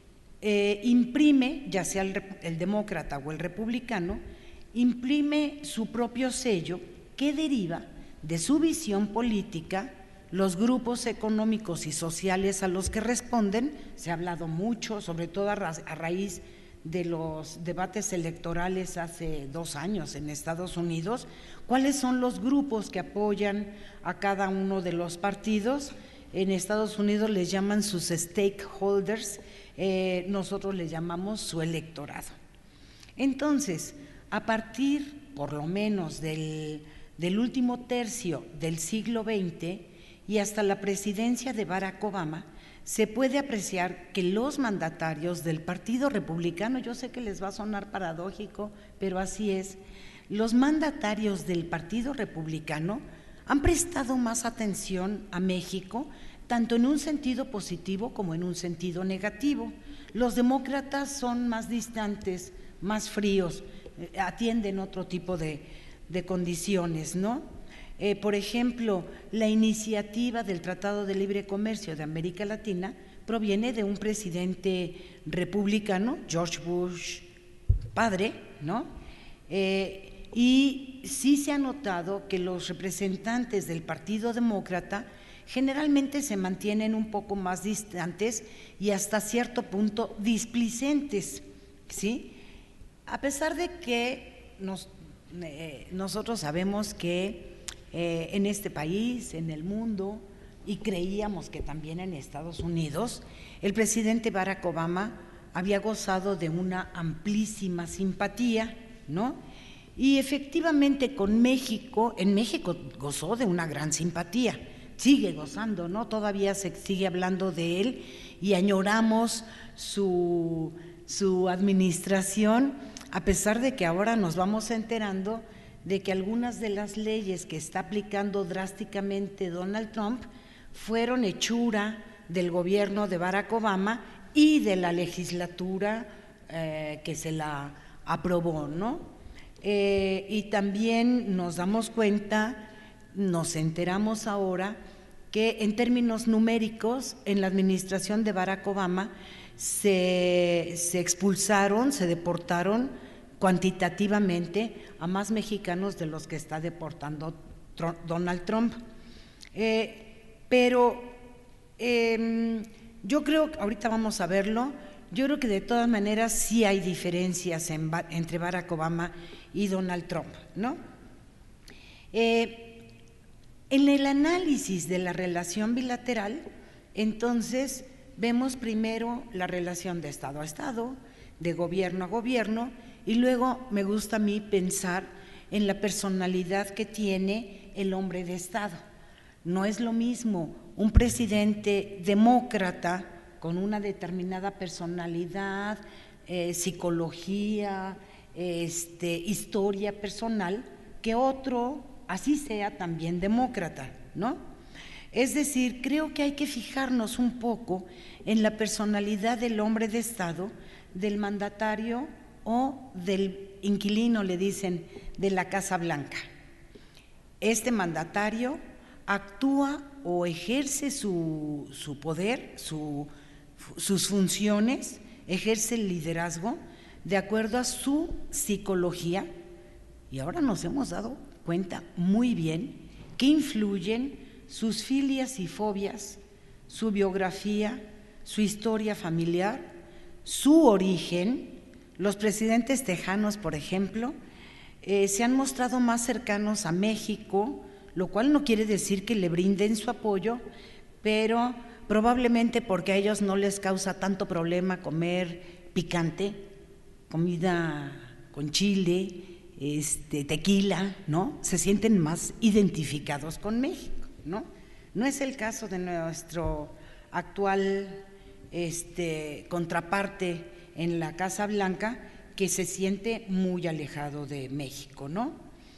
imprime, ya sea el demócrata o el republicano, imprime su propio sello que deriva de su visión política, los grupos económicos y sociales a los que responden. Se ha hablado mucho, sobre todo a raíz de los debates electorales hace 2 años en Estados Unidos, cuáles son los grupos que apoyan a cada uno de los partidos. En Estados Unidos les llaman sus stakeholders, nosotros les llamamos su electorado. Entonces, a partir por lo menos del último tercio del siglo XX y hasta la presidencia de Barack Obama, se puede apreciar que los mandatarios del Partido Republicano, yo sé que les va a sonar paradójico, pero así es, los mandatarios del Partido Republicano han prestado más atención a México, tanto en un sentido positivo como en un sentido negativo. Los demócratas son más distantes, más fríos, atienden otro tipo de condiciones, ¿no? Por ejemplo, la iniciativa del Tratado de Libre Comercio de América Latina proviene de un presidente republicano, George Bush padre, ¿no? Y sí se ha notado que los representantes del Partido Demócrata generalmente se mantienen un poco más distantes y hasta cierto punto displicentes, ¿sí? A pesar de que nosotros sabemos que en este país, en el mundo, y creíamos que también en Estados Unidos, el presidente Barack Obama había gozado de una amplísima simpatía, ¿no? Y efectivamente con México, en México gozó de una gran simpatía, sigue gozando, ¿no? Todavía se sigue hablando de él y añoramos su administración, a pesar de que ahora nos vamos enterando de que algunas de las leyes que está aplicando drásticamente Donald Trump fueron hechura del gobierno de Barack Obama y de la legislatura que se la aprobó, ¿no? Y también nos damos cuenta, nos enteramos ahora que en términos numéricos en la administración de Barack Obama se expulsaron, se deportaron cuantitativamente a más mexicanos de los que está deportando Donald Trump. Pero yo creo, ahorita vamos a verlo, yo creo que de todas maneras sí hay diferencias entre Barack Obama y Donald Trump, ¿no? En el análisis de la relación bilateral, entonces vemos primero la relación de Estado a Estado, de gobierno a gobierno, y luego me gusta a mí pensar en la personalidad que tiene el hombre de Estado. No es lo mismo un presidente demócrata con una determinada personalidad, psicología, historia personal, que otro, así sea también demócrata, ¿no? Es decir, creo que hay que fijarnos un poco en la personalidad del hombre de Estado, del mandatario o del inquilino, le dicen, de la Casa Blanca. Este mandatario actúa o ejerce su poder, sus funciones, ejerce el liderazgo de acuerdo a su psicología, y ahora nos hemos dado cuenta muy bien que influyen sus filias y fobias, su biografía, su historia familiar, su origen. Los presidentes tejanos, por ejemplo, se han mostrado más cercanos a México, lo cual no quiere decir que le brinden su apoyo, pero probablemente porque a ellos no les causa tanto problema comer picante, comida con chile, tequila, ¿no? Se sienten más identificados con México, ¿no? No es el caso de nuestro actual contraparte en la Casa Blanca, que se siente muy alejado de México, ¿no?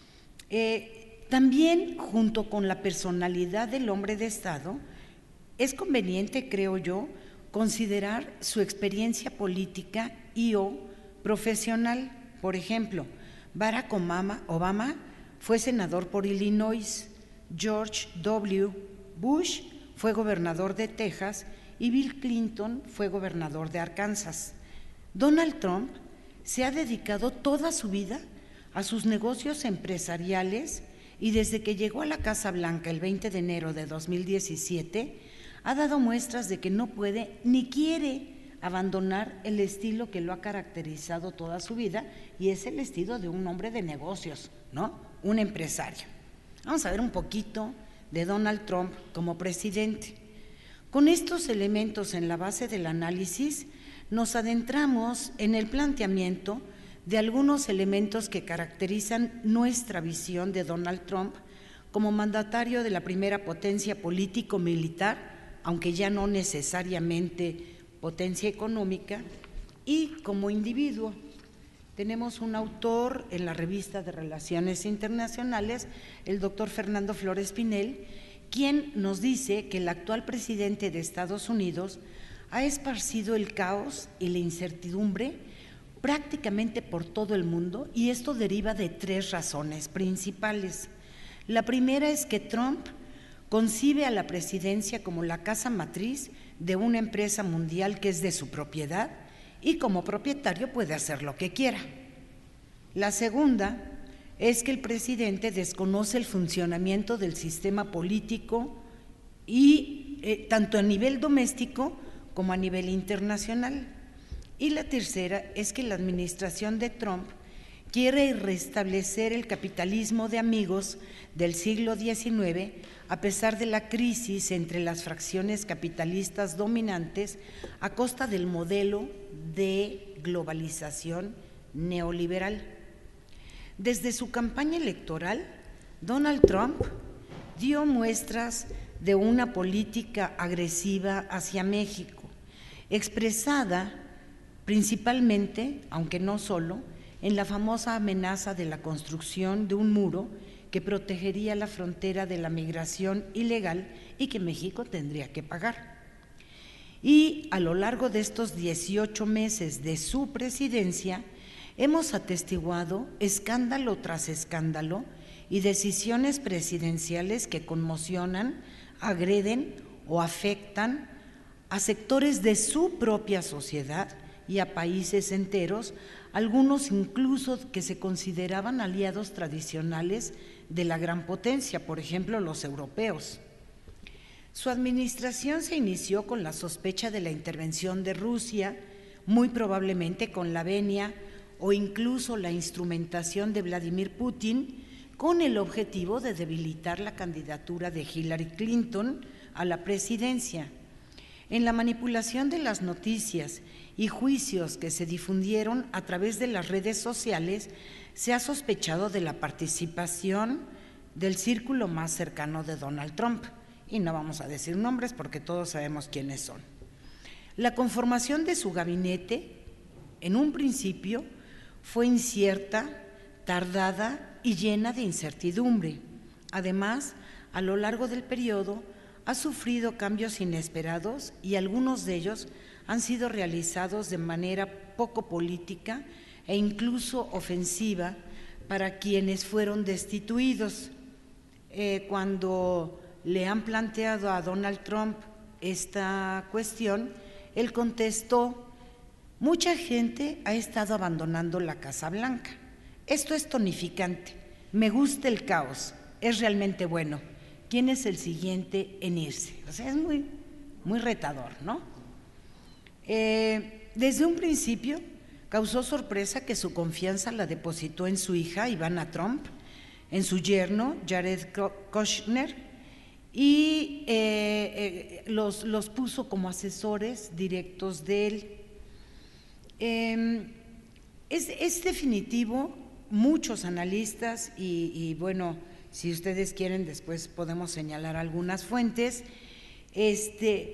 También, junto con la personalidad del hombre de Estado, es conveniente, creo yo, considerar su experiencia política y o profesional. Por ejemplo, Barack Obama fue senador por Illinois, George W. Bush fue gobernador de Texas y Bill Clinton fue gobernador de Arkansas. Donald Trump se ha dedicado toda su vida a sus negocios empresariales y desde que llegó a la Casa Blanca el 20 de enero de 2017 ha dado muestras de que no puede ni quiere abandonar el estilo que lo ha caracterizado toda su vida, y es el estilo de un hombre de negocios, ¿no? Un empresario. Vamos a ver un poquito de Donald Trump como presidente. Con estos elementos en la base del análisis, nos adentramos en el planteamiento de algunos elementos que caracterizan nuestra visión de Donald Trump como mandatario de la primera potencia político-militar, aunque ya no necesariamente potencia económica, y como individuo. Tenemos un autor en la Revista de Relaciones Internacionales, el doctor Fernando Flores Pinel, quien nos dice que el actual presidente de Estados Unidos ha esparcido el caos y la incertidumbre prácticamente por todo el mundo, y esto deriva de tres razones principales. La primera es que Trump concibe a la presidencia como la casa matriz de una empresa mundial que es de su propiedad y como propietario puede hacer lo que quiera. La segunda es que el presidente desconoce el funcionamiento del sistema político y tanto a nivel doméstico como a nivel internacional. Y la tercera es que la administración de Trump quiere restablecer el capitalismo de amigos del siglo XIX a pesar de la crisis entre las fracciones capitalistas dominantes a costa del modelo de globalización neoliberal. Desde su campaña electoral, Donald Trump dio muestras de una política agresiva hacia México, expresada principalmente, aunque no solo, en la famosa amenaza de la construcción de un muro que protegería la frontera de la migración ilegal y que México tendría que pagar. Y a lo largo de estos 18 meses de su presidencia, hemos atestiguado escándalo tras escándalo y decisiones presidenciales que conmocionan, agreden o afectan a sectores de su propia sociedad y a países enteros, algunos incluso que se consideraban aliados tradicionales de la gran potencia, por ejemplo, los europeos. Su administración se inició con la sospecha de la intervención de Rusia, muy probablemente con la venia o incluso la instrumentación de Vladimir Putin, con el objetivo de debilitar la candidatura de Hillary Clinton a la presidencia. En la manipulación de las noticias y juicios que se difundieron a través de las redes sociales, se ha sospechado de la participación del círculo más cercano de Donald Trump, y no vamos a decir nombres porque todos sabemos quiénes son. La conformación de su gabinete, en un principio, fue incierta, tardada y llena de incertidumbre. Además, a lo largo del periodo, ha sufrido cambios inesperados y algunos de ellos han sido realizados de manera poco política e incluso ofensiva para quienes fueron destituidos. Cuando le han planteado a Donald Trump esta cuestión, él contestó: mucha gente ha estado abandonando la Casa Blanca. Esto es tonificante. Me gusta el caos. Es realmente bueno. ¿Quién es el siguiente en irse? O sea, es muy retador, ¿no? Desde un principio causó sorpresa que su confianza la depositó en su hija Ivana Trump, en su yerno Jared Kushner, y los puso como asesores directos de él. Es definitivo, muchos analistas y bueno, si ustedes quieren después podemos señalar algunas fuentes, es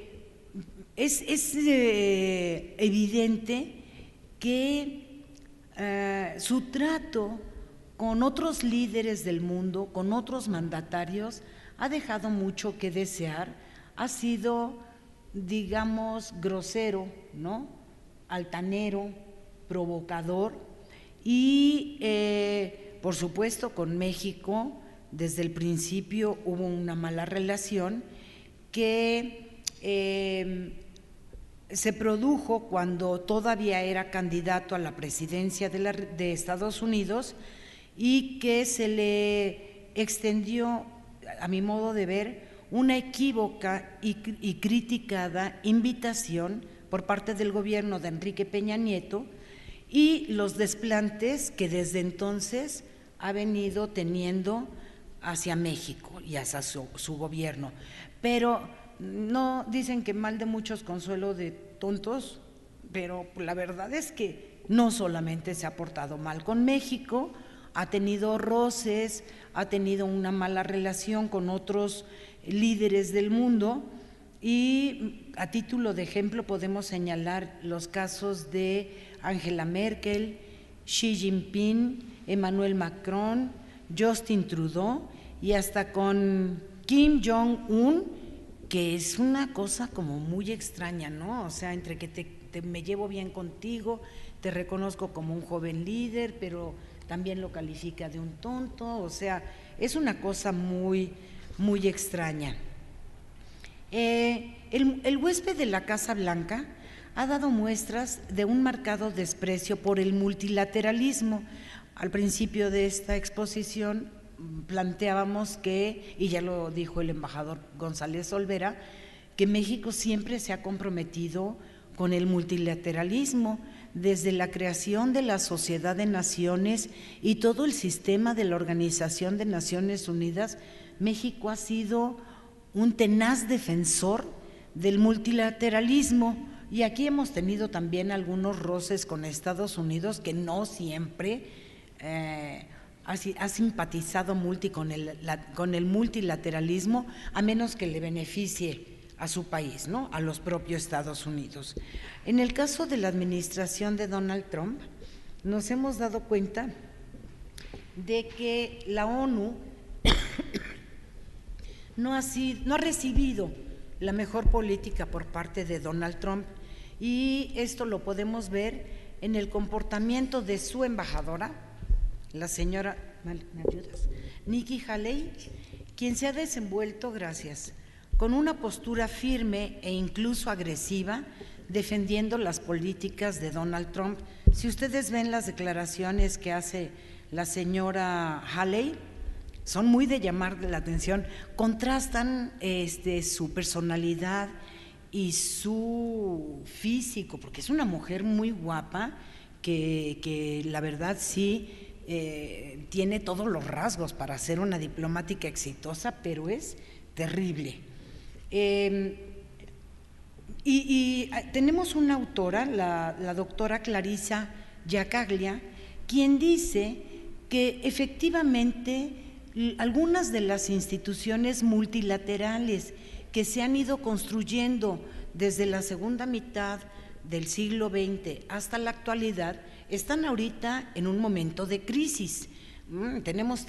evidente que su trato con otros líderes del mundo, con otros mandatarios, ha dejado mucho que desear, ha sido, digamos, grosero, ¿no?, altanero, provocador y, por supuesto, con México desde el principio hubo una mala relación que se produjo cuando todavía era candidato a la presidencia de Estados Unidos y que se le extendió, a mi modo de ver, una equívoca y criticada invitación por parte del gobierno de Enrique Peña Nieto y los desplantes que desde entonces ha venido teniendo hacia México y hacia su gobierno. Pero no dicen que mal de muchos consuelo de tontos, pero la verdad es que no solamente se ha portado mal con México, ha tenido roces, ha tenido una mala relación con otros líderes del mundo y a título de ejemplo podemos señalar los casos de Angela Merkel, Xi Jinping, Emmanuel Macron, Justin Trudeau y hasta con Kim Jong-un, que es una cosa como muy extraña, ¿no? O sea, entre que me llevo bien contigo, te reconozco como un joven líder, pero también lo califica de un tonto, o sea, es una cosa muy extraña. El huésped de la Casa Blanca ha dado muestras de un marcado desprecio por el multilateralismo. Al principio de esta exposición planteábamos que, y ya lo dijo el embajador González Olvera, que México siempre se ha comprometido con el multilateralismo desde la creación de la Sociedad de Naciones y todo el sistema de la Organización de Naciones Unidas. México ha sido un tenaz defensor del multilateralismo, y aquí hemos tenido también algunos roces con Estados Unidos que no siempre ha simpatizado con el multilateralismo, a menos que le beneficie a su país, ¿no? A los propios Estados Unidos. En el caso de la administración de Donald Trump, nos hemos dado cuenta de que la ONU no ha recibido la mejor política por parte de Donald Trump, y esto lo podemos ver en el comportamiento de su embajadora, la señora, ¿me ayudas?, Nikki Haley, quien se ha desenvuelto, con una postura firme e incluso agresiva, defendiendo las políticas de Donald Trump. Si ustedes ven las declaraciones que hace la señora Haley, son muy de llamar la atención, contrastan su personalidad y su físico, porque es una mujer muy guapa que la verdad sí tiene todos los rasgos para ser una diplomática exitosa, pero es terrible. Y tenemos una autora, la doctora Clarisa Yacaglia, quien dice que efectivamente algunas de las instituciones multilaterales que se han ido construyendo desde la segunda mitad del siglo XX hasta la actualidad están ahorita en un momento de crisis. Tenemos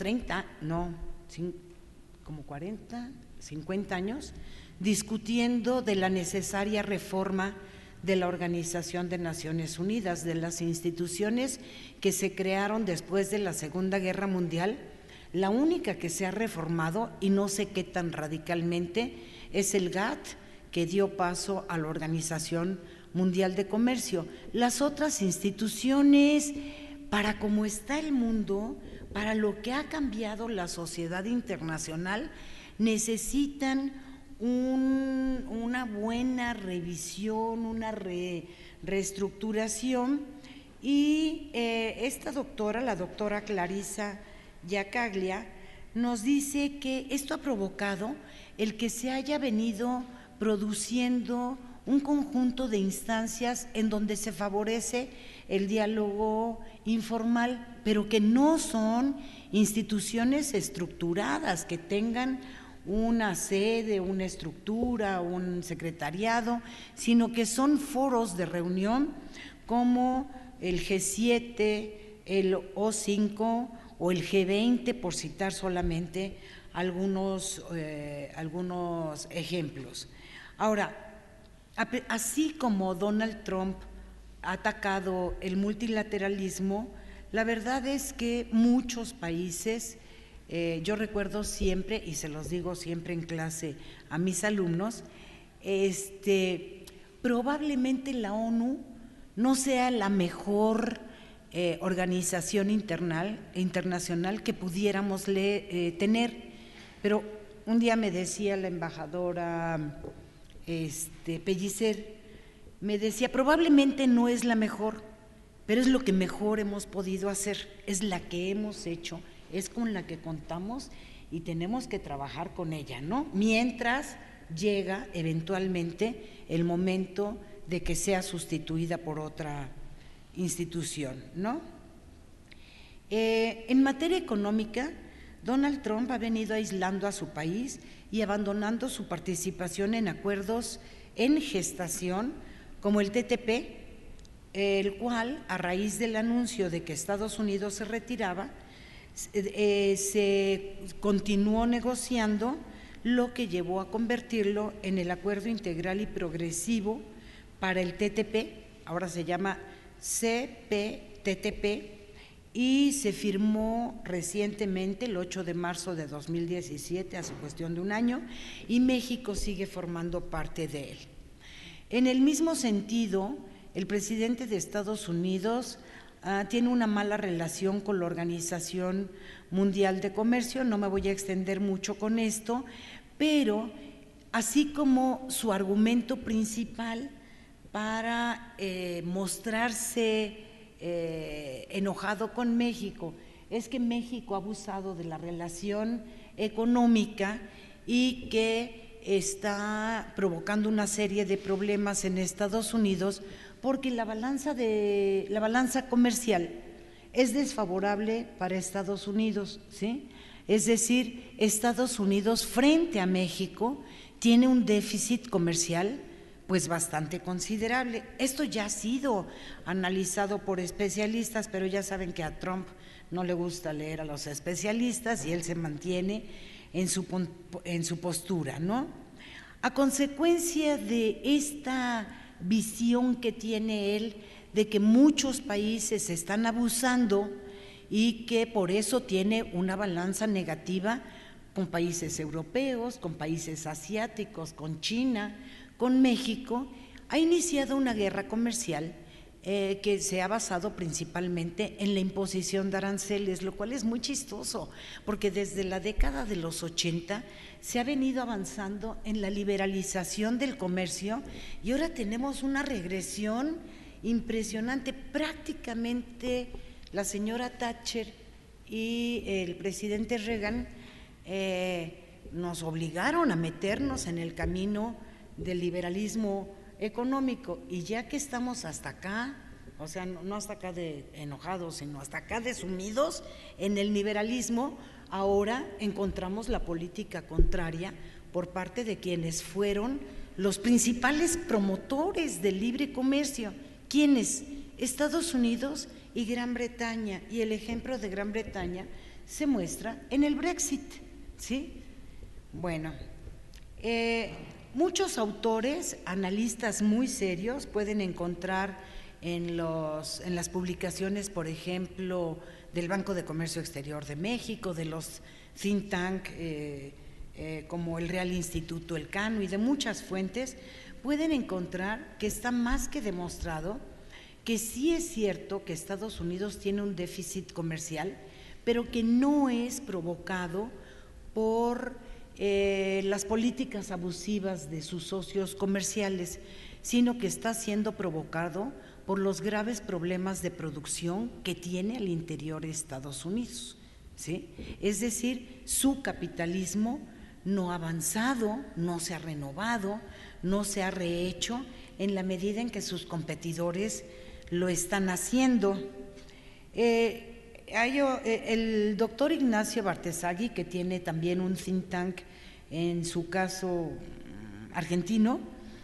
50 años discutiendo de la necesaria reforma de la Organización de Naciones Unidas, de las instituciones que se crearon después de la Segunda Guerra Mundial. La única que se ha reformado, y no sé qué tan radicalmente, es el GATT, que dio paso a la Organización Mundial de Comercio. Las otras instituciones, para cómo está el mundo, para lo que ha cambiado la sociedad internacional, necesitan una buena revisión, una reestructuración, y esta doctora, la doctora Clarisa Yacaglia, nos dice que esto ha provocado el que se haya venido produciendo un conjunto de instancias en donde se favorece el diálogo informal, pero que no son instituciones estructuradas, que tengan una sede, una estructura, un secretariado, sino que son foros de reunión como el G7, el O5 o el G20, por citar solamente algunos ejemplos. Ahora, así como Donald Trump ha atacado el multilateralismo, la verdad es que muchos países, yo recuerdo siempre, y se los digo siempre en clase a mis alumnos, probablemente la ONU no sea la mejor organización internacional que pudiéramos tener, pero un día me decía la embajadora Pellicer, me decía, probablemente no es la mejor, pero es lo que mejor hemos podido hacer, es la que hemos hecho, es con la que contamos y tenemos que trabajar con ella, ¿no? Mientras llega eventualmente el momento de que sea sustituida por otra institución, ¿no? En materia económica, Donald Trump ha venido aislando a su país y abandonando su participación en acuerdos en gestación como el TTP, el cual, a raíz del anuncio de que Estados Unidos se retiraba, se continuó negociando, lo que llevó a convertirlo en el Acuerdo Integral y Progresivo para el TTP, ahora se llama CPTPP, y se firmó recientemente, el 8 de marzo de 2017, hace cuestión de un año, y México sigue formando parte de él. En el mismo sentido, el presidente de Estados Unidos tiene una mala relación con la Organización Mundial de Comercio. No me voy a extender mucho con esto, pero así como su argumento principal para mostrarse enojado con México es que México ha abusado de la relación económica y que está provocando una serie de problemas en Estados Unidos porque la balanza comercial es desfavorable para Estados Unidos, ¿sí? Es decir, Estados Unidos frente a México tiene un déficit comercial pues bastante considerable. Esto ya ha sido analizado por especialistas, pero ya saben que a Trump no le gusta leer a los especialistas y él se mantiene en su postura, ¿no? A consecuencia de esta visión que tiene él de que muchos países están abusando y que por eso tiene una balanza negativa con países europeos, con países asiáticos, con China, con México, ha iniciado una guerra comercial que se ha basado principalmente en la imposición de aranceles, lo cual es muy chistoso, porque desde la década de los 80 se ha venido avanzando en la liberalización del comercio y ahora tenemos una regresión impresionante. Prácticamente la señora Thatcher y el presidente Reagan nos obligaron a meternos en el camino del liberalismo económico, y ya que estamos hasta acá, o sea, no hasta acá de enojados, sino hasta acá de sumidos en el liberalismo, ahora encontramos la política contraria por parte de quienes fueron los principales promotores del libre comercio. ¿Quiénes? Estados Unidos y Gran Bretaña, y el ejemplo de Gran Bretaña se muestra en el Brexit, ¿sí? Bueno, muchos autores, analistas muy serios, pueden encontrar en las publicaciones, por ejemplo, del Banco de Comercio Exterior de México, de los think tank como el Real Instituto Elcano y de muchas fuentes, pueden encontrar que está más que demostrado que sí es cierto que Estados Unidos tiene un déficit comercial, pero que no es provocado por las políticas abusivas de sus socios comerciales, sino que está siendo provocado por los graves problemas de producción que tiene al interior de Estados Unidos, ¿sí? Es decir, su capitalismo no ha avanzado, no se ha renovado, no se ha rehecho en la medida en que sus competidores lo están haciendo. El doctor Ignacio Bartesagui, que tiene también un think tank, en su caso argentino,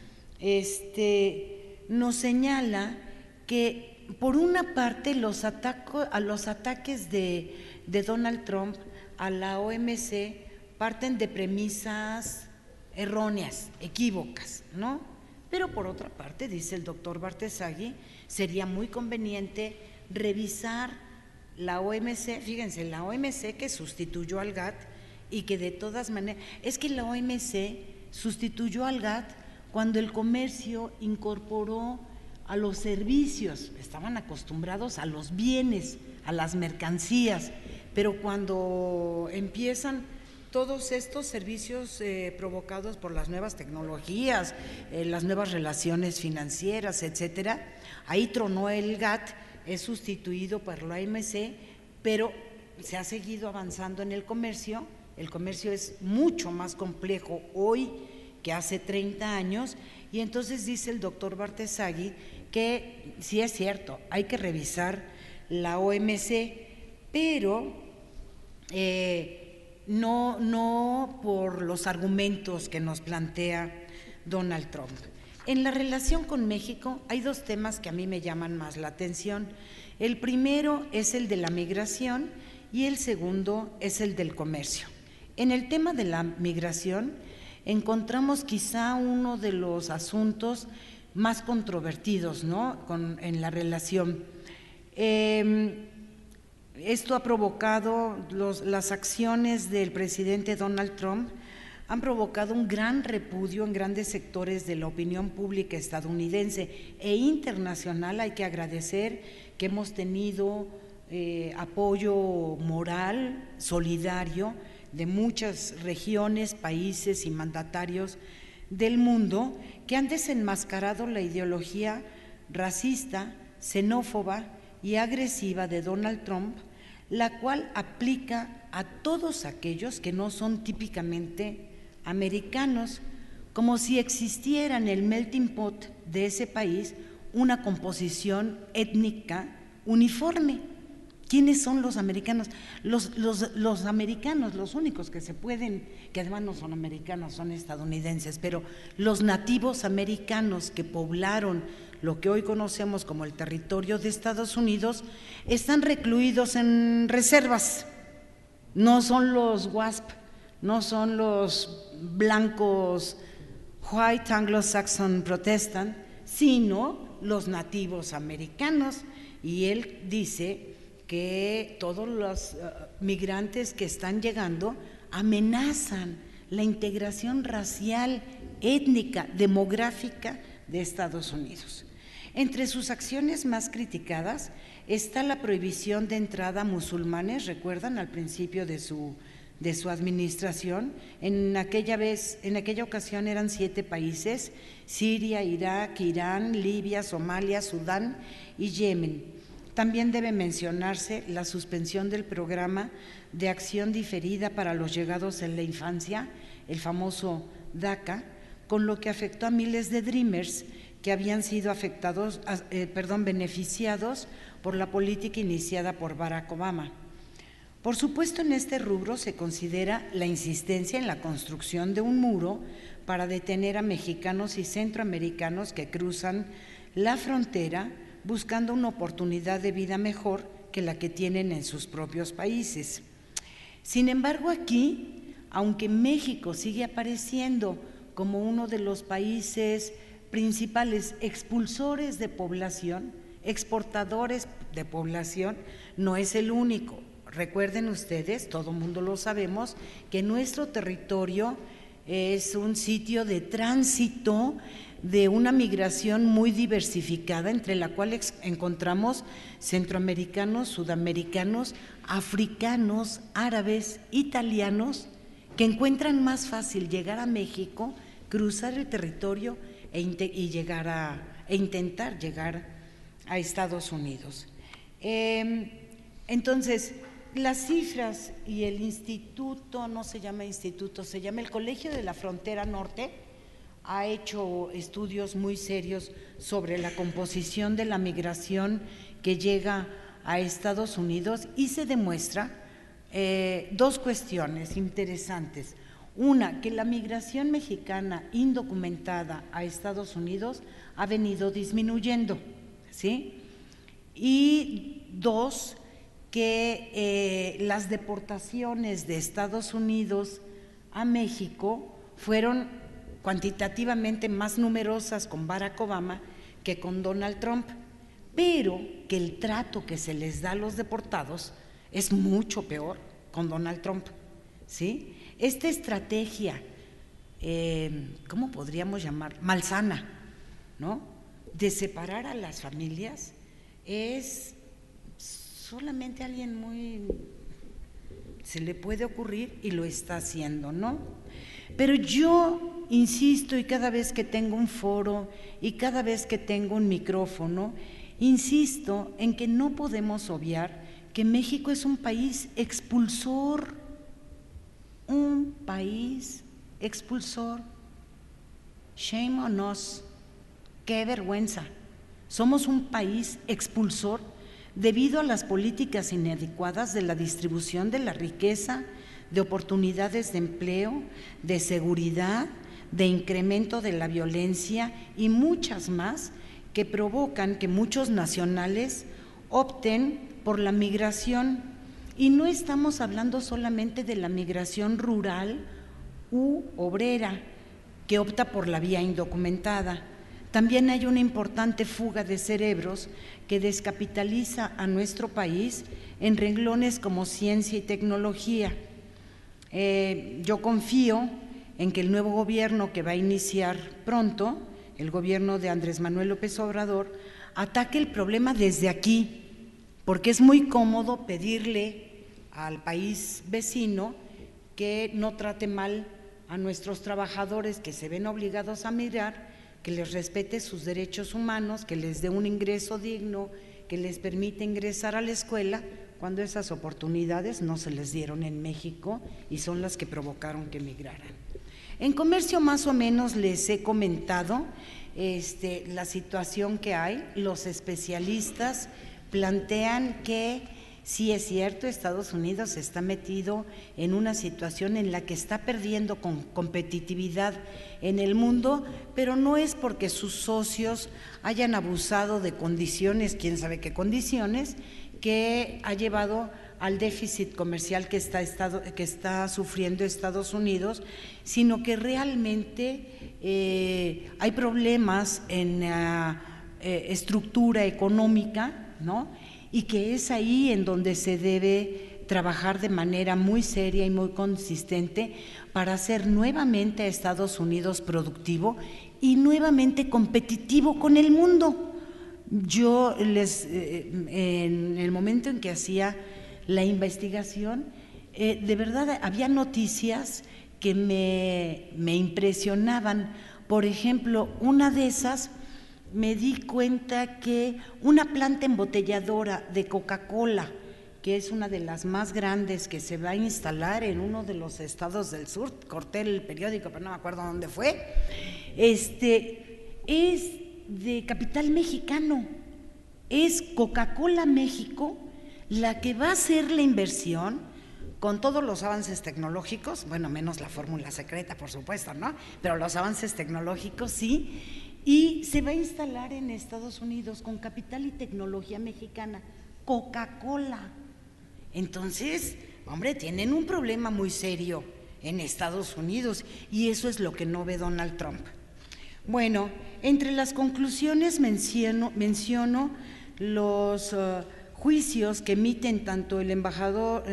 nos señala que por una parte los ataques de Donald Trump a la OMC parten de premisas erróneas, equívocas, ¿no? Pero por otra parte, dice el doctor Bartesagui, sería muy conveniente revisar la OMC, fíjense, la OMC que sustituyó al GATT y que de todas maneras, es que la OMC sustituyó al GATT cuando el comercio incorporó a los servicios, estaban acostumbrados a los bienes, a las mercancías, pero cuando empiezan todos estos servicios provocados por las nuevas tecnologías, las nuevas relaciones financieras, etcétera, ahí tronó el GATT, es sustituido por la OMC, pero se ha seguido avanzando en el comercio. El comercio es mucho más complejo hoy que hace 30 años, y entonces dice el doctor Bartesagui que sí es cierto, hay que revisar la OMC, pero no por los argumentos que nos plantea Donald Trump. En la relación con México hay dos temas que a mí me llaman más la atención. El primero es el de la migración y el segundo es el del comercio. En el tema de la migración encontramos quizá uno de los asuntos más controvertidos, ¿no?, en la relación. Esto ha provocado, las acciones del presidente Donald Trump han provocado un gran repudio en grandes sectores de la opinión pública estadounidense e internacional. Hay que agradecer que hemos tenido apoyo moral, solidario, de muchas regiones, países y mandatarios del mundo que han desenmascarado la ideología racista, xenófoba y agresiva de Donald Trump, la cual aplica a todos aquellos que no son típicamente americanos, como si existiera en el melting pot de ese país una composición étnica uniforme. ¿Quiénes son los americanos? Los americanos, los únicos que se pueden, que además no son americanos, son estadounidenses, pero los nativos americanos que poblaron lo que hoy conocemos como el territorio de Estados Unidos, están recluidos en reservas. No son los WASP, no son los blancos White Anglo-Saxon Protestant, sino los nativos americanos. Y él dice que todos los migrantes que están llegando amenazan la integración racial, étnica, demográfica de Estados Unidos. Entre sus acciones más criticadas está la prohibición de entrada a musulmanes, recuerdan al principio de su administración. En aquella ocasión eran 7 países: Siria, Irak, Irán, Libia, Somalia, Sudán y Yemen. También debe mencionarse la suspensión del programa de acción diferida para los llegados en la infancia, el famoso DACA, con lo que afectó a miles de Dreamers que habían sido beneficiados por la política iniciada por Barack Obama. Por supuesto, en este rubro se considera la insistencia en la construcción de un muro para detener a mexicanos y centroamericanos que cruzan la frontera buscando una oportunidad de vida mejor que la que tienen en sus propios países. Sin embargo, aquí, aunque México sigue apareciendo como uno de los países principales expulsores de población, exportadores de población, no es el único. Recuerden ustedes, todo mundo lo sabemos, que nuestro territorio es un sitio de tránsito de una migración muy diversificada, entre la cual encontramos centroamericanos, sudamericanos, africanos, árabes, italianos, que encuentran más fácil llegar a México, cruzar el territorio e intentar llegar a Estados Unidos. Entonces, las cifras y el instituto, no se llama instituto, se llama el Colegio de la Frontera Norte, ha hecho estudios muy serios sobre la composición de la migración que llega a Estados Unidos y se demuestra 2 cuestiones interesantes. Una, que la migración mexicana indocumentada a Estados Unidos ha venido disminuyendo, ¿sí? Y 2, que las deportaciones de Estados Unidos a México fueron cuantitativamente más numerosas con Barack Obama que con Donald Trump, pero que el trato que se les da a los deportados es mucho peor con Donald Trump, ¿sí? Esta estrategia, ¿cómo podríamos llamar? Malsana, ¿no? De separar a las familias es solamente a alguien muy… se le puede ocurrir y lo está haciendo, ¿no? Pero yo insisto, y cada vez que tengo un foro y cada vez que tengo un micrófono, insisto en que no podemos obviar que México es un país expulsor, un país expulsor. Shame on us, qué vergüenza. Somos un país expulsor debido a las políticas inadecuadas de la distribución de la riqueza, de oportunidades de empleo, de seguridad, de incremento de la violencia y muchas más que provocan que muchos nacionales opten por la migración. Y no estamos hablando solamente de la migración rural u obrera que opta por la vía indocumentada. También hay una importante fuga de cerebros que descapitaliza a nuestro país en renglones como ciencia y tecnología. Yo confío en que el nuevo gobierno que va a iniciar pronto, el gobierno de Andrés Manuel López Obrador, ataque el problema desde aquí, porque es muy cómodo pedirle al país vecino que no trate mal a nuestros trabajadores que se ven obligados a migrar, que les respete sus derechos humanos, que les dé un ingreso digno, que les permita ingresar a la escuela, cuando esas oportunidades no se les dieron en México y son las que provocaron que migraran. En comercio más o menos les he comentado la situación que hay. Los especialistas plantean que sí es cierto, Estados Unidos está metido en una situación en la que está perdiendo competitividad en el mundo, pero no es porque sus socios hayan abusado de condiciones, quién sabe qué condiciones, que ha llevado al déficit comercial que está sufriendo Estados Unidos, sino que realmente hay problemas en la estructura económica, ¿no? Y que es ahí en donde se debe trabajar de manera muy seria y muy consistente para hacer nuevamente a Estados Unidos productivo y nuevamente competitivo con el mundo. Yo en el momento en que hacía la investigación, de verdad había noticias que me impresionaban. Por ejemplo, una de esas, me di cuenta que una planta embotelladora de Coca-Cola, que es una de las más grandes, que se va a instalar en uno de los estados del sur, corté el periódico pero no me acuerdo dónde fue, es de capital mexicano, es Coca-Cola México la que va a hacer la inversión con todos los avances tecnológicos, bueno, menos la fórmula secreta, por supuesto, ¿no? Pero los avances tecnológicos sí, y se va a instalar en Estados Unidos con capital y tecnología mexicana, Coca-Cola. Entonces, hombre, tienen un problema muy serio en Estados Unidos y eso es lo que no ve Donald Trump. Bueno, entre las conclusiones menciono los juicios que emiten tanto el embajador,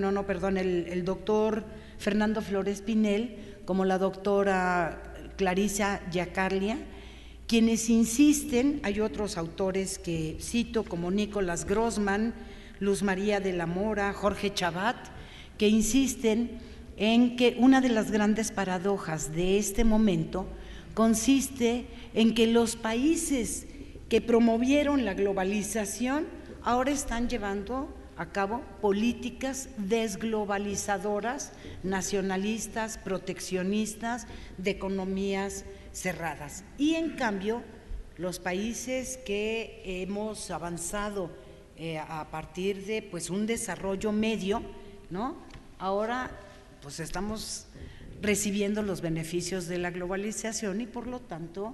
el doctor Fernando Flores Pinel como la doctora Clarisa Yacarlia, quienes insisten, hay otros autores que cito como Nicolás Grossman, Luz María de la Mora, Jorge Chabat, que insisten en que una de las grandes paradojas de este momento consiste en que los países que promovieron la globalización ahora están llevando a cabo políticas desglobalizadoras, nacionalistas, proteccionistas, de economías cerradas. Y en cambio, los países que hemos avanzado a partir de pues un desarrollo medio, ¿no? Ahora pues estamos recibiendo los beneficios de la globalización y por lo tanto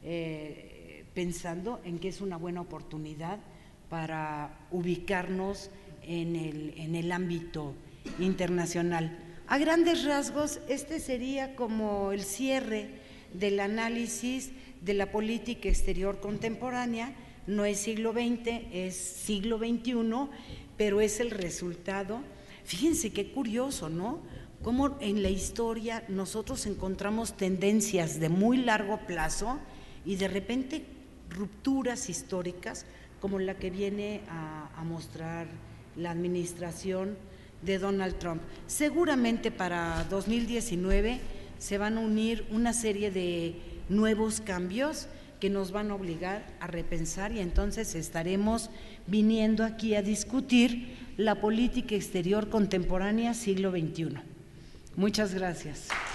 pensando en que es una buena oportunidad para ubicarnos en el ámbito internacional. A grandes rasgos, este sería como el cierre del análisis de la política exterior contemporánea. No es siglo XX, es siglo XXI, pero es el resultado. Fíjense qué curioso, ¿no? Cómo en la historia nosotros encontramos tendencias de muy largo plazo y de repente rupturas históricas como la que viene a mostrar la administración de Donald Trump. Seguramente para 2019 se van a unir una serie de nuevos cambios que nos van a obligar a repensar y entonces estaremos viniendo aquí a discutir la política exterior contemporánea siglo XXI. Muchas gracias.